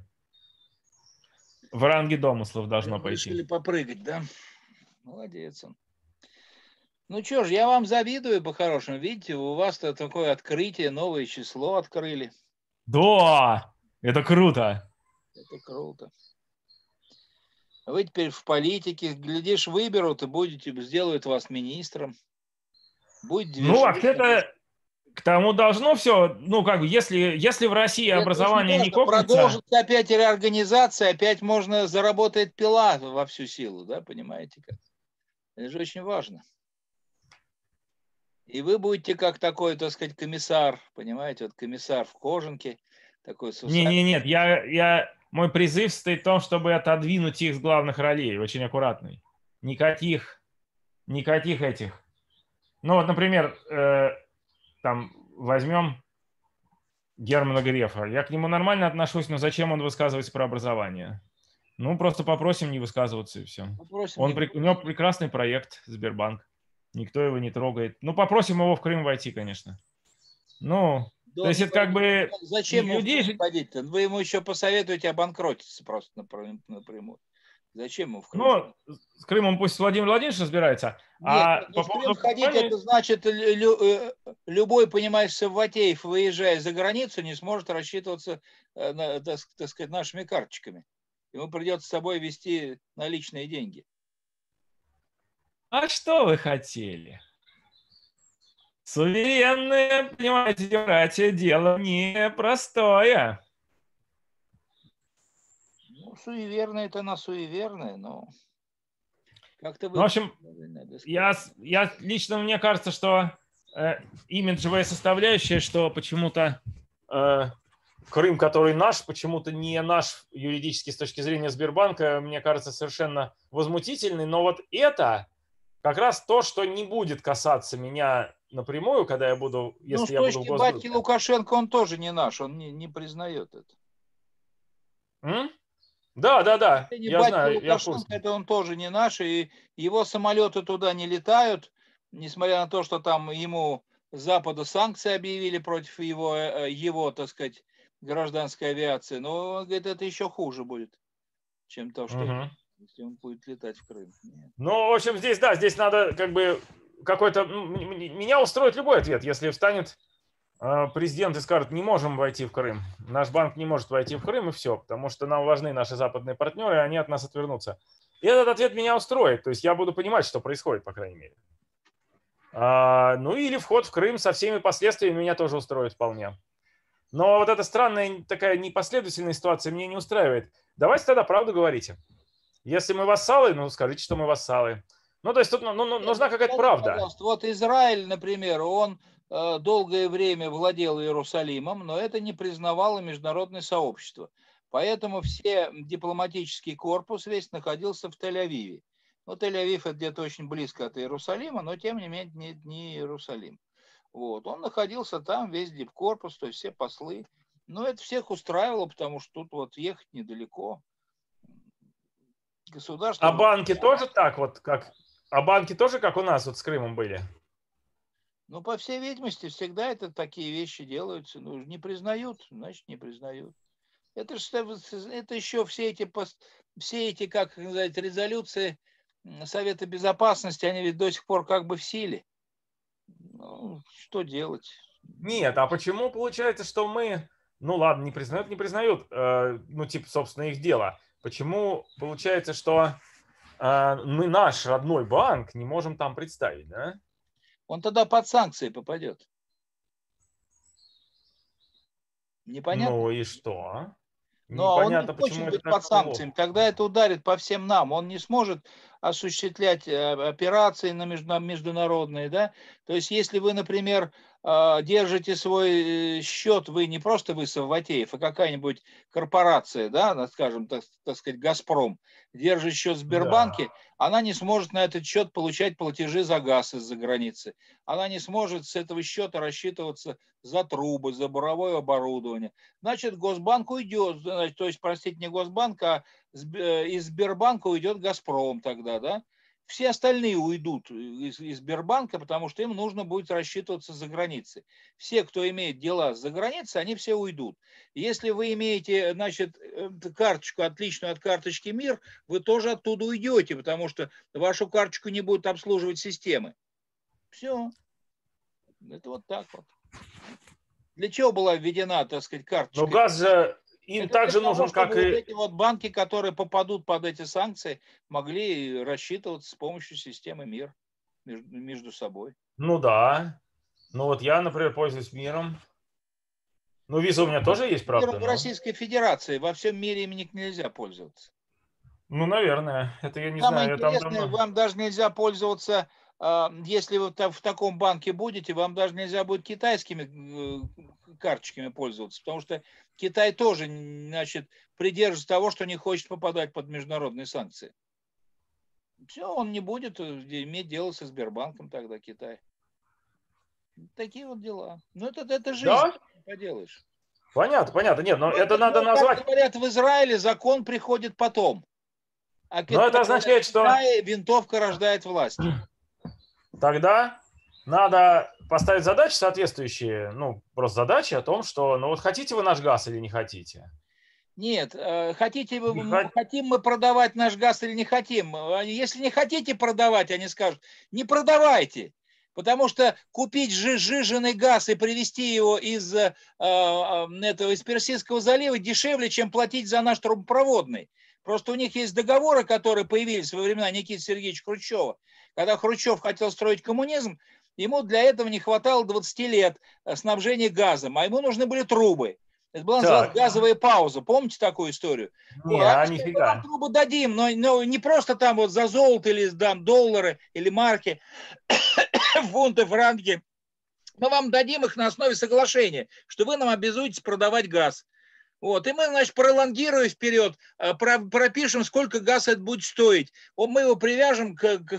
В ранге домыслов должно пойти. Решили попрыгать, да? Молодец он. Ну что ж, я вам завидую по-хорошему. Видите, у вас-то такое открытие, новое число открыли. Да, это круто. Это круто. Вы теперь в политике, глядишь, выберут и будете, сделают вас министром. Будет движение. Ну, вообще-то к тому должно все, ну, как бы, если в России это образование не копнется... Продолжится опять реорганизация, опять можно заработать пила во всю силу, да, понимаете как? Это же очень важно. И вы будете как такой, так сказать, комиссар, понимаете, вот комиссар в кожанке, такой с усами. Нет, мой призыв состоит в том, чтобы отодвинуть их с главных ролей, очень аккуратный. Никаких этих. Ну вот, например, там возьмем Германа Грефа. Я к нему нормально отношусь, но зачем он высказывается про образование? Ну, просто попросим не высказываться и все. У него прекрасный проект Сбербанк. Никто его не трогает. Ну, попросим его в Крым войти, конечно. Ну, да, то есть это как бы... Зачем людей ходить-то? Вы ему еще посоветуете обанкротиться просто напрямую. Зачем ему в Крым? Ну, с Крымом пусть Владимир Владимирович разбирается. Нет, по поводу ходить, это значит, любой, понимаешь, Савватеев, выезжая за границу, не сможет рассчитываться, так сказать, нашими карточками. Ему придется с собой вести наличные деньги. А что вы хотели? Суверенное, понимаете, братья, дело непростое. Ну, суеверное это на суеверное, но как-то вы... В общем, я лично, мне кажется, что имиджевая составляющая, что почему-то Крым, который наш, почему-то не наш юридически с точки зрения Сбербанка, мне кажется, совершенно возмутительный. Но вот это как раз то, что не будет касаться меня напрямую, когда я буду, если я буду в Госдуме. Ну, с точки батьки Лукашенко он тоже не наш, он не признает это. Да, я знаю, я в курсе. Это он тоже не наш, и его самолеты туда не летают, несмотря на то, что там ему с Запада санкции объявили против его, так сказать, гражданской авиации. Но он говорит, это еще хуже будет, чем то, что если он будет летать в Крым. Нет. Ну, в общем, здесь, да, здесь надо как бы какой-то... Меня устроит любой ответ, если встанет президент и скажет, не можем войти в Крым, наш банк не может войти в Крым, и все, потому что нам важны наши западные партнеры, и они от нас отвернутся. И этот ответ меня устроит, то есть я буду понимать, что происходит, по крайней мере. Ну или вход в Крым со всеми последствиями меня тоже устроит вполне. Но вот эта странная такая непоследовательная ситуация меня не устраивает. Давайте тогда правду говорите. Если мы вассалы, ну скажите, что мы вассалы. Ну, то есть тут нужна какая-то правда. Пожалуйста, вот Израиль, например, он долгое время владел Иерусалимом, но это не признавало международное сообщество. Поэтому все дипломатический корпус весь находился в Тель-Авиве. Ну, Тель-Авив это где-то очень близко от Иерусалима, но тем не менее не Иерусалим. Вот. Он находился там, весь дипкорпус, то есть все послы. Но это всех устраивало, потому что тут вот ехать недалеко. Государство... А банки тоже так вот, как... А банки тоже, как у нас вот с Крымом были? Ну, по всей видимости, всегда это такие вещи делаются. Ну, не признают, значит, не признают. Это еще все эти, как сказать, резолюции Совета Безопасности, они ведь до сих пор как бы в силе. Ну, что делать? Нет, а почему получается, что мы... Ну ладно, не признают, ну типа, собственно, их дело. Почему получается, что мы наш родной банк не можем там представить, да? Он тогда под санкции попадет. Непонятно. Ну и что? Но он не почему хочет быть это под так санкциями. Тогда это ударит по всем нам. Он не сможет осуществлять операции на международные. Да? То есть, если вы, например, держите свой счет, вы не просто вы Савватеев, а какая-нибудь корпорация, да, скажем, так сказать, Газпром, держит счет в Сбербанке, да, она не сможет на этот счет получать платежи за газ из-за границы. Она не сможет с этого счета рассчитываться за трубы, за буровое оборудование. Значит, Госбанк уйдет, то есть, простите, не Госбанк, а из Сбербанка уйдет Газпром тогда, да? Все остальные уйдут из Сбербанка, потому что им нужно будет рассчитываться за границей. Все, кто имеет дела за границей, они все уйдут. Если вы имеете, значит, карточку отличную от карточки МИР, вы тоже оттуда уйдете, потому что вашу карточку не будут обслуживать системы. Все. Это вот так вот. Для чего была введена, так сказать, карточка? Но газ же им это также того, нужен, как вот и... эти вот банки, которые попадут под эти санкции, могли рассчитываться с помощью системы МИР между собой. Ну да. Ну вот я, например, пользуюсь МИРом. Ну, виза у меня тоже есть, правда. В Российской Федерации, во всем мире им нельзя пользоваться. Ну, наверное, это я не Самое знаю. Я интересное, вам даже нельзя пользоваться, если вы в таком банке будете, вам даже нельзя будет китайскими карточками пользоваться, потому что Китай тоже, значит, придерживается того, что не хочет попадать под международные санкции. Все, он не будет иметь дело со Сбербанком тогда, Китай. Такие вот дела. Ну, это жизнь, да? не поделаешь. Понятно, понятно. Нет, но это надо назвать... Как говорят в Израиле, закон приходит потом. А но это означает, что... винтовка рождает власть. Тогда надо поставить задачи соответствующие, ну, просто задачи о том, что, ну, вот хотите вы наш газ или не хотите? Нет, хотим мы продавать наш газ или не хотим. Если не хотите продавать, они скажут, не продавайте. Потому что купить сжиженный газ и привезти его из Персидского залива дешевле, чем платить за наш трубопроводный. Просто у них есть договоры, которые появились во времена Никиты Сергеевича Хрущева. Когда Хрущев хотел строить коммунизм, ему для этого не хватало 20 лет снабжения газом, а ему нужны были трубы. Это была называлась газовая пауза. Помните такую историю? Не, мы вам трубы дадим, но не просто там вот за золото или там доллары или марки, фунты, франки. Мы вам дадим их на основе соглашения, что вы нам обязуетесь продавать газ. Вот. И мы, значит, пролонгируя вперед, пропишем, сколько газ это будет стоить. Мы его привяжем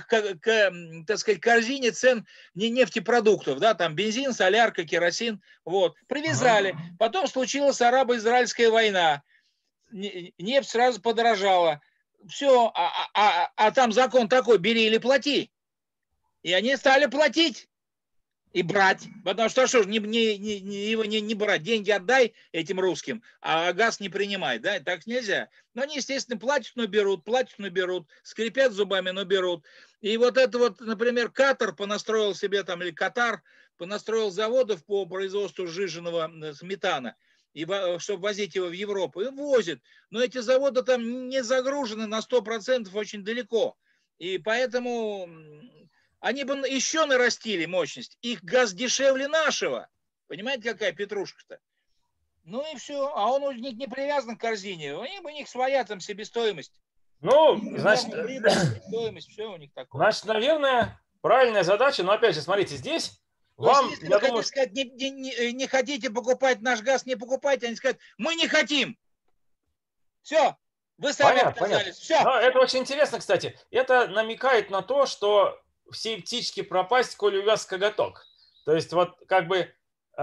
так сказать, корзине цен нефтепродуктов, да, там бензин, солярка, керосин. Вот. Привязали. Потом случилась арабо-израильская война. Нефть сразу подорожала. Все. А там закон такой, бери или плати. И они стали платить. И брать. Потому что что ж, его не брать. Деньги отдай этим русским, а газ не принимай. Да? Так нельзя. Но они, естественно, платят, но берут. Скрипят зубами, но берут. И вот это вот, например, Катар понастроил себе там, или Катар понастроил заводов по производству сжиженного метана, и, чтобы возить его в Европу. И возит. Но эти заводы там не загружены на 100% очень далеко. И поэтому... Они бы еще нарастили мощность. Их газ дешевле нашего. Понимаете, какая петрушка-то? Ну и все. А он у них не привязан к корзине. У них своя там себестоимость. Ну, значит, прибыль, себестоимость, все у них такое. Значит, наверное, правильная задача. Но опять же, смотрите, здесь То вам, есть, если я вы думаю, хотите сказать, не хотите покупать наш газ, не покупайте, они скажут, мы не хотим. Все, вы сами отказались. Все. Но это очень интересно, кстати. Это намекает на то, что все птички пропасть, коли увяз коготок. То есть вот как бы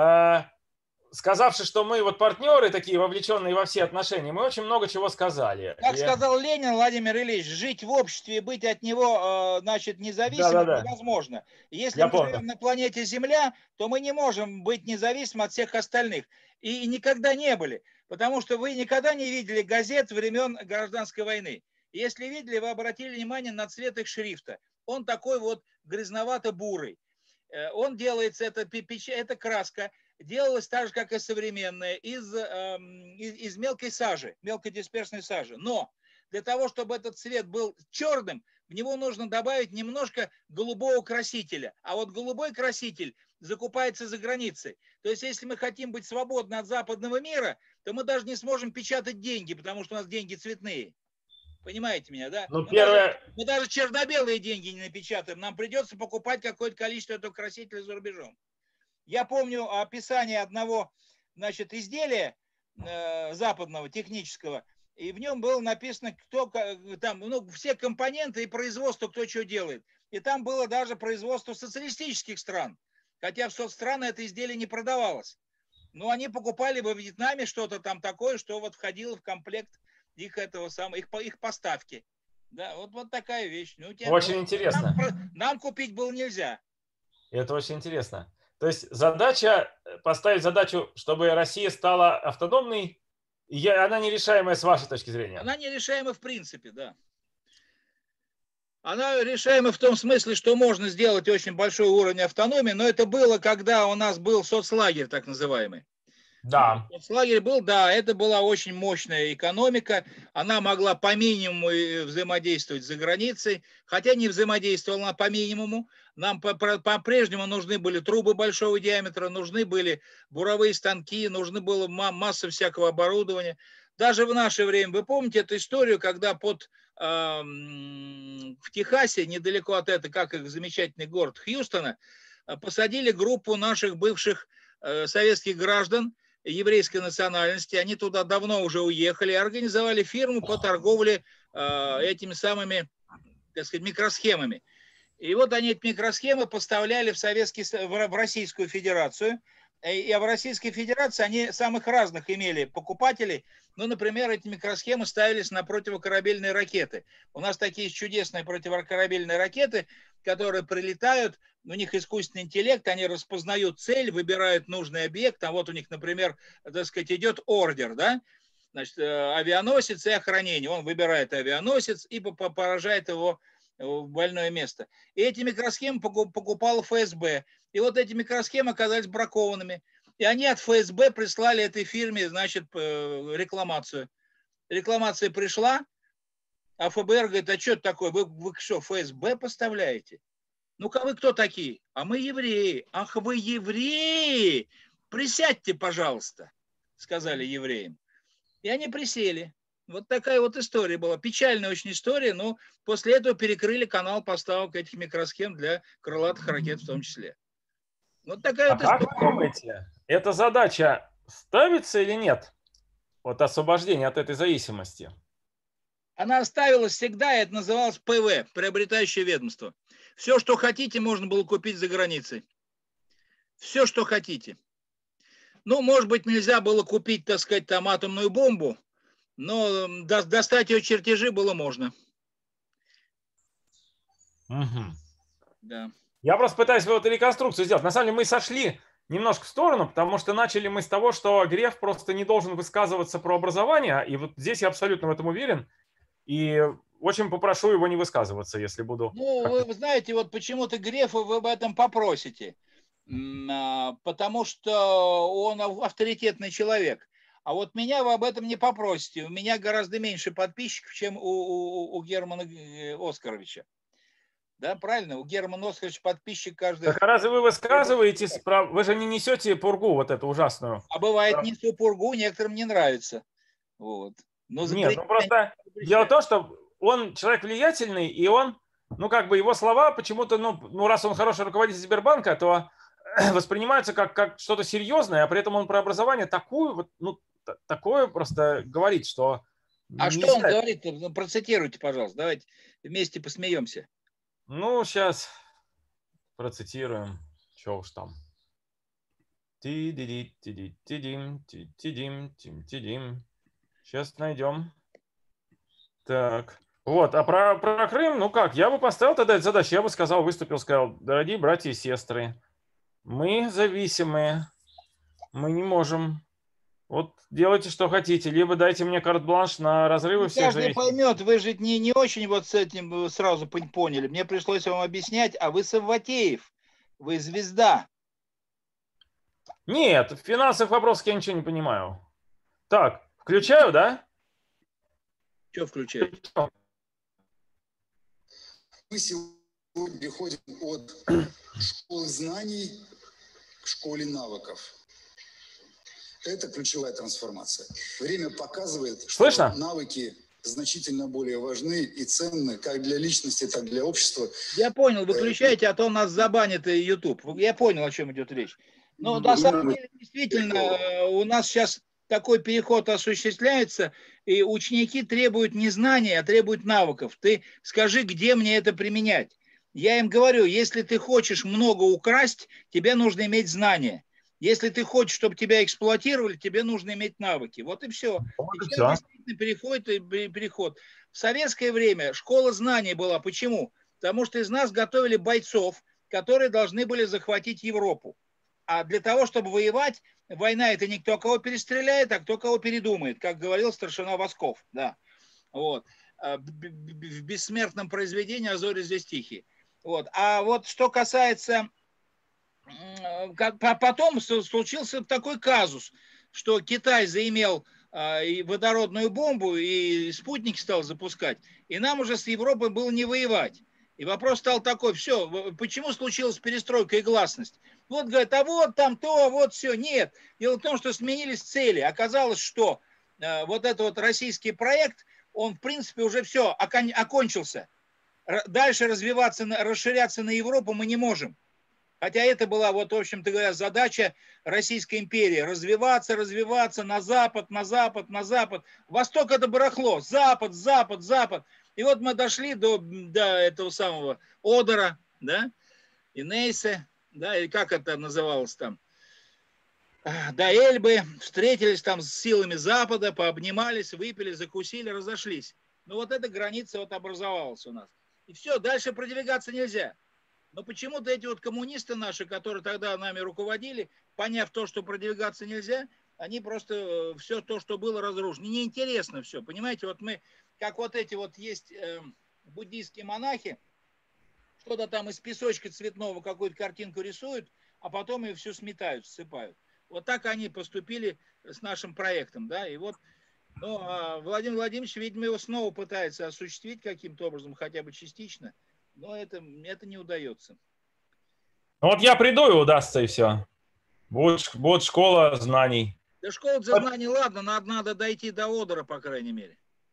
сказавши, что мы вот партнеры такие, вовлеченные во все отношения, мы очень много чего сказали. Как сказал Ленин Владимир Ильич, жить в обществе и быть от него, значит, независимым невозможно. Если мы живем на планете Земля, то мы не можем быть независимым от всех остальных. И никогда не были. Потому что вы никогда не видели газет времен Гражданской войны. Если видели, вы обратили внимание на цвет их шрифта. Он такой вот грязновато-бурый. Он делается, это краска, делалась так же, как и современная, из мелкой сажи, мелкодисперсной сажи. Но для того, чтобы этот цвет был черным, в него нужно добавить немножко голубого красителя. А вот голубой краситель закупается за границей. То есть, если мы хотим быть свободны от западного мира, то мы даже не сможем печатать деньги, потому что у нас деньги цветные. Понимаете меня, да? Ну, мы даже черно-белые деньги не напечатаем. Нам придется покупать какое-то количество этого красителя за рубежом. Я помню описание одного, значит, изделия западного, технического, и в нем было написано, кто там, все компоненты и производство, кто что делает. И там было даже производство социалистических стран, хотя в соцстраны это изделие не продавалось. Но они покупали во Вьетнаме что-то там такое, что вот входило в комплект их поставки. Да, вот такая вещь. Очень интересно. Нам купить было нельзя. Это очень интересно. То есть поставить задачу, чтобы Россия стала автономной, она нерешаемая с вашей точки зрения. Она нерешаема в принципе, да. Она решаема в том смысле, что можно сделать очень большой уровень автономии, но это было, когда у нас был соцлагерь, так называемый. Да. Соцлагерь был, да, это была очень мощная экономика, она могла по минимуму взаимодействовать за границей, хотя не взаимодействовала она по минимуму. Нам по-прежнему нужны были трубы большого диаметра, нужны были буровые станки, нужны было масса всякого оборудования. Даже в наше время, вы помните эту историю, когда в Техасе, недалеко от этого, как их замечательный город Хьюстона, посадили группу наших бывших советских граждан еврейской национальности, они туда давно уже уехали, организовали фирму по торговле этими самыми, так сказать, микросхемами. И вот они эти микросхемы поставляли в Российскую Федерацию, и в Российской Федерации они самых разных имели покупателей. Ну, например, эти микросхемы ставились на противокорабельные ракеты. У нас такие чудесные противокорабельные ракеты, которые прилетают, у них искусственный интеллект, они распознают цель, выбирают нужный объект, а вот у них, например, так сказать, идет ордер, да, значит, авианосец и охранение. Он выбирает авианосец и поражает его в больное место. И эти микросхемы покупал ФСБ. И вот эти микросхемы оказались бракованными. И они от ФСБ прислали этой фирме, значит, рекламацию. Рекламация пришла, а ФБР говорит, а что это такое? Вы что, ФСБ поставляете? Ну-ка, вы кто такие? А мы евреи. Ах, вы евреи! Присядьте, пожалуйста, сказали евреям. И они присели. Вот такая вот история была. Печальная очень история, но после этого перекрыли канал поставок этих микросхем для крылатых ракет в том числе. Вот такая вот история. Как вы думаете, эта задача ставится или нет? Вот освобождение от этой зависимости. Она ставилась всегда, и это называлось ПВ, приобретающее ведомство. Все, что хотите, можно было купить за границей. Все, что хотите. Ну, может быть, нельзя было купить, так сказать, там атомную бомбу, но достать ее чертежи было можно. Угу. Да. Я просто пытаюсь вот реконструкцию сделать. На самом деле мы сошли немножко в сторону, потому что начали мы с того, что Греф просто не должен высказываться про образование, и вот здесь я абсолютно в этом уверен, и очень попрошу его не высказываться, если буду... Ну, вы знаете, вот почему-то Грефа вы об этом попросите, потому что он авторитетный человек. А вот меня вы об этом не попросите. У меня гораздо меньше подписчиков, чем у Германа Оскаровича. Да, правильно? У Германа Оскаровича подписчик каждый... Так а разве вы высказываетесь, вы же не несете пургу вот эту ужасную? А бывает, несу пургу, некоторым не нравится. Вот. Но Нет, ну просто дело в том, что он человек влиятельный, и он, ну как бы его слова почему-то, ну раз он хороший руководитель Сбербанка, то воспринимаются как что-то серьезное, а при этом он про образование такую, ну, такое просто говорит, что А нельзя. что он говорит? Ну, процитируйте, пожалуйста. Давайте вместе посмеемся. Ну, сейчас процитируем. Что уж там. Сейчас найдем. Так. Вот, а про Крым, ну как, я бы поставил тогда эту задачу, я бы сказал, выступил, сказал, дорогие братья и сестры, мы зависимые, мы не можем. Вот делайте, что хотите, либо дайте мне карт-бланш на разрывы Ну, всех каждый зависимых. поймет, вы же не очень вот с этим сразу поняли. Мне пришлось вам объяснять, а вы Савватеев, вы звезда. Нет, в финансовых вопросах я ничего не понимаю. Так, включаю, да? Что включаете? Мы сегодня переходим от школы знаний к школе навыков. Это ключевая трансформация. Время показывает, что Слышно? навыки значительно более важны и ценны как для личности, так и для общества. Я понял, выключайте, а то нас забанит и YouTube. Я понял, о чем идет речь. Но на самом деле, действительно, у нас сейчас такой переход осуществляется, и ученики требуют не знания, а требуют навыков. Ты скажи, где мне это применять. Я им говорю, если ты хочешь много украсть, тебе нужно иметь знания. Если ты хочешь, чтобы тебя эксплуатировали, тебе нужно иметь навыки. Вот и все. И сейчас действительно переход. В советское время школа знаний была. Почему? Потому что из нас готовили бойцов, которые должны были захватить Европу. А для того, чтобы воевать, война это не кто кого перестреляет, а кто кого передумает, как говорил старшина Восков. Да. Вот. В бессмертном произведении «А зори здесь тихие». Вот. А вот что касается... Потом случился такой казус, что Китай заимел и водородную бомбу, и спутники стал запускать, и нам уже с Европой было не воевать. И вопрос стал такой, все, почему случилась перестройка и гласность? Вот говорят, а вот там то, вот все. Нет. Дело в том, что сменились цели. Оказалось, что вот этот вот российский проект, он в принципе уже все, окончился. Дальше развиваться, расширяться на Европу мы не можем. Хотя это была, вот, в общем-то говоря, задача Российской империи. Развиваться, развиваться на запад, на запад, на запад. Восток это барахло. Запад, запад, запад. И вот мы дошли до этого самого Одера, да, Инейсе, да, или как это называлось там, до Эльбы. Встретились там с силами Запада, пообнимались, выпили, закусили, разошлись. Ну вот эта граница вот образовалась у нас. И все, дальше продвигаться нельзя. Но почему-то эти вот коммунисты наши, которые тогда нами руководили, поняв то, что продвигаться нельзя, они просто все то, что было, разрушено. Неинтересно все, понимаете, вот мы, как вот эти вот есть буддийские монахи, что-то там из песочка цветного какую-то картинку рисуют, а потом ее все сметают, ссыпают. Вот так они поступили с нашим проектом, да, и вот, ну, Владимир Владимирович, видимо, его снова пытается осуществить каким-то образом, хотя бы частично. Но это не удается. Вот я приду и удастся, и все. Будет школа знаний. Да школа знаний, ладно, надо дойти до Одера, по крайней мере.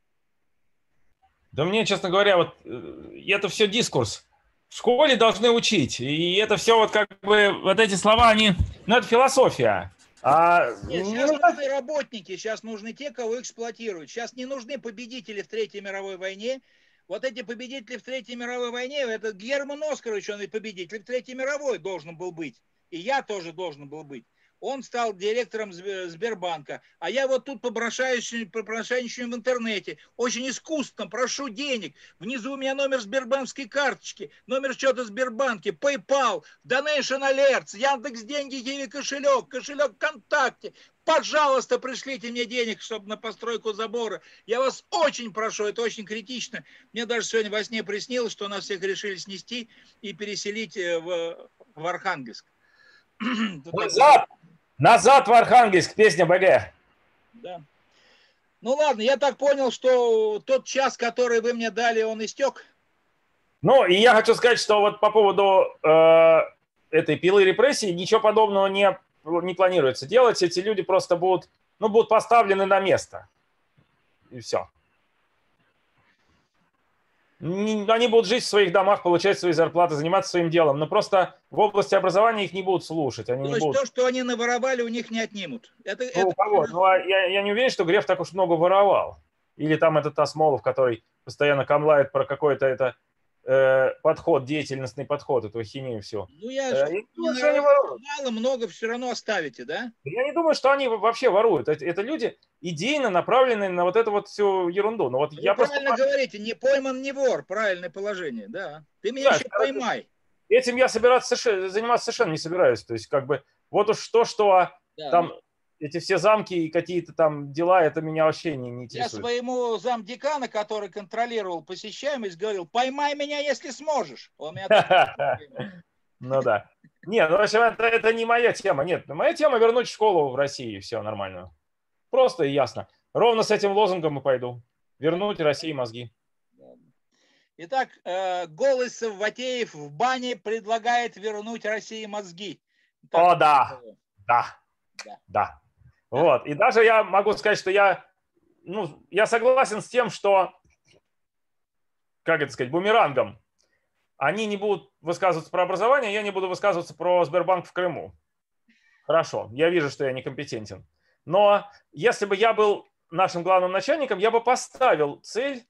Да мне, честно говоря, вот это все дискурс. В школе должны учить. И это все вот как бы, вот эти слова, они, ну это философия. Нет, сейчас нужны работники, сейчас нужны те, кого эксплуатируют. Сейчас не нужны победители в Третьей мировой войне. Вот эти победители в Третьей мировой войне, это Герман Оскарович, он и победитель в Третьей мировой должен был быть. И я тоже должен был быть. Он стал директором Сбербанка. А я вот тут попрошайничаю в интернете. Очень искусственно прошу денег. Внизу у меня номер сбербанковской карточки, номер счета в Сбербанке, PayPal, Donation Alerts, Яндекс.Деньги, Киви кошелек, кошелек ВКонтакте. Пожалуйста, пришлите мне денег, чтобы на постройку забора. Я вас очень прошу, это очень критично. Мне даже сегодня во сне приснилось, что нас всех решили снести и переселить в Архангельск. Назад! Назад в Архангельск, песня БГ. Да. Ну ладно, я так понял, что тот час, который вы мне дали, он истек. Ну, и я хочу сказать, что вот по поводу этой пилы репрессий ничего подобного не планируется делать. Эти люди просто будут поставлены на место. И все. Они будут жить в своих домах, получать свои зарплаты, заниматься своим делом. Но просто в области образования их не будут слушать. Они То есть то, что они наворовали, у них не отнимут. У кого? Ну, я не уверен, что Греф так уж много воровал. Или там этот Асмолов, который постоянно камлает про какой-то подход, деятельностный подход, эту хинею все. Ну, я думаю, что они воруют. Мало, много все равно оставите, да? Я не думаю, что они вообще воруют. Это люди идейно направленные на вот эту вот всю ерунду. Но вот вы я правильно просто... говорите, не пойман, не вор. Правильное положение, да. Ты меня еще поймай. Этим я заниматься совершенно не собираюсь. То есть, как бы, вот уж то, что да, там эти все замки и какие-то там дела, это меня вообще не интересует. Я своему замдекана, который контролировал посещаемость, говорил: поймай меня, если сможешь. Он меня ну да. Нет, ну в общем, это не моя тема. Нет, моя тема вернуть школу в России, все нормально. Просто и ясно. Ровно с этим лозунгом и пойду. Вернуть России мозги. Итак, Голосов Ватеев в бане предлагает вернуть России мозги. Так, о, да. Да. Вот. И даже я могу сказать, что я согласен с тем, что, как это сказать, бумерангом. Они не будут высказываться про образование, я не буду высказываться про Сбербанк в Крыму. Хорошо, я вижу, что я некомпетентен. Но если бы я был нашим главным начальником, я бы поставил цель,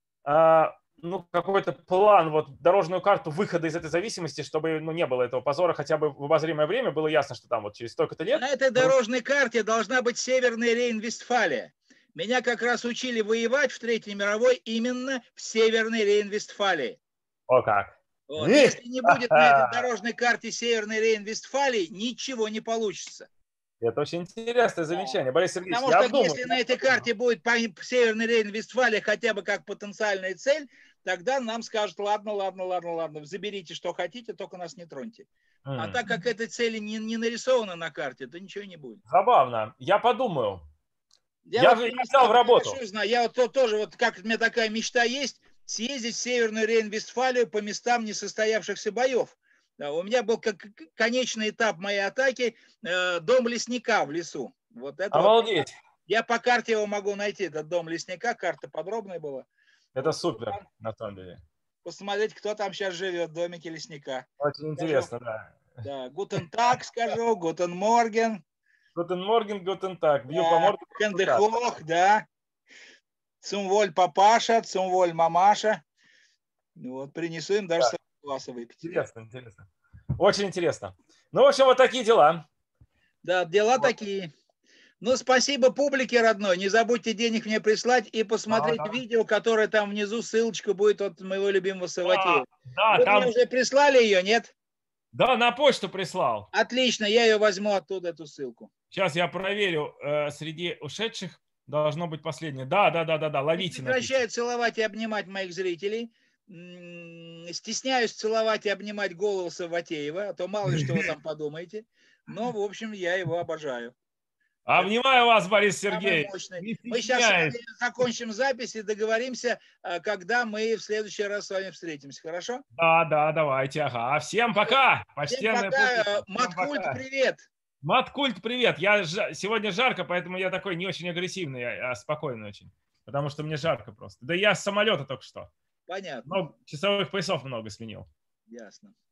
какой-то план, вот дорожную карту выхода из этой зависимости, чтобы не было этого позора хотя бы в обозримое время, было ясно, что там вот через столько-то лет... На этой дорожной карте должна быть Северная Рейн-Вестфалия. Меня как раз учили воевать в Третьей мировой именно в Северной Рейн-Вестфалии. О как! Вот. Если не будет на этой дорожной карте Северной Рейн-Вестфалии, ничего не получится. Это очень интересное замечание, Борис Сергеевич. Потому что если на этой карте будет Северный Рейн-Вестфалия хотя бы как потенциальная цель, тогда нам скажут: ладно, заберите, что хотите, только нас не троньте. А так как этой цели не нарисовано на карте, то ничего не будет. Забавно. Я подумаю. Я взял в работу. Я вот тоже, вот как у меня такая мечта есть, съездить в Северную Рейн-Вестфалию по местам несостоявшихся боев. Да, у меня был конечный этап моей атаки дом лесника в лесу. Вот это обалдеть. Я по карте его могу найти, этот дом лесника, карта подробная была. Это супер, на самом деле. Посмотреть, кто там сейчас живет в домике лесника. Очень интересно, да. Да, гутен так скажу, гутен морген. Гутен морген, гутен так. Бью по морду. Хендехох, да. Цумволь папаша, цумволь мамаша. Вот, принесу им даже класса выпить. Интересно. Очень интересно. Ну, в общем, вот такие дела. Да, дела такие. Ну, спасибо публике родной. Не забудьте денег мне прислать и посмотреть видео, которое там внизу, ссылочка будет от моего любимого Саватеева. Да, вы мне уже прислали ее, нет? Да, на почту прислал. Отлично, я ее возьму оттуда, эту ссылку. Сейчас я проверю. Среди ушедших должно быть последнее. Да, ловите. Прекращаю целовать и обнимать моих зрителей. Стесняюсь целовать и обнимать голову Саватеева, а то мало ли что вы там подумаете. Но, в общем, я его обожаю. Обнимаю вас, Борис Сергеевич. Мы сейчас закончим запись и договоримся, когда мы в следующий раз с вами встретимся. Хорошо? Да, давайте. Ага. Всем пока. Всем пока. Маткульт, привет. Маткульт, привет. Сегодня жарко, поэтому я такой не очень агрессивный, а спокойный очень. Потому что мне жарко просто. Да я с самолета только что. Понятно. Но часовых поясов много сменил. Ясно.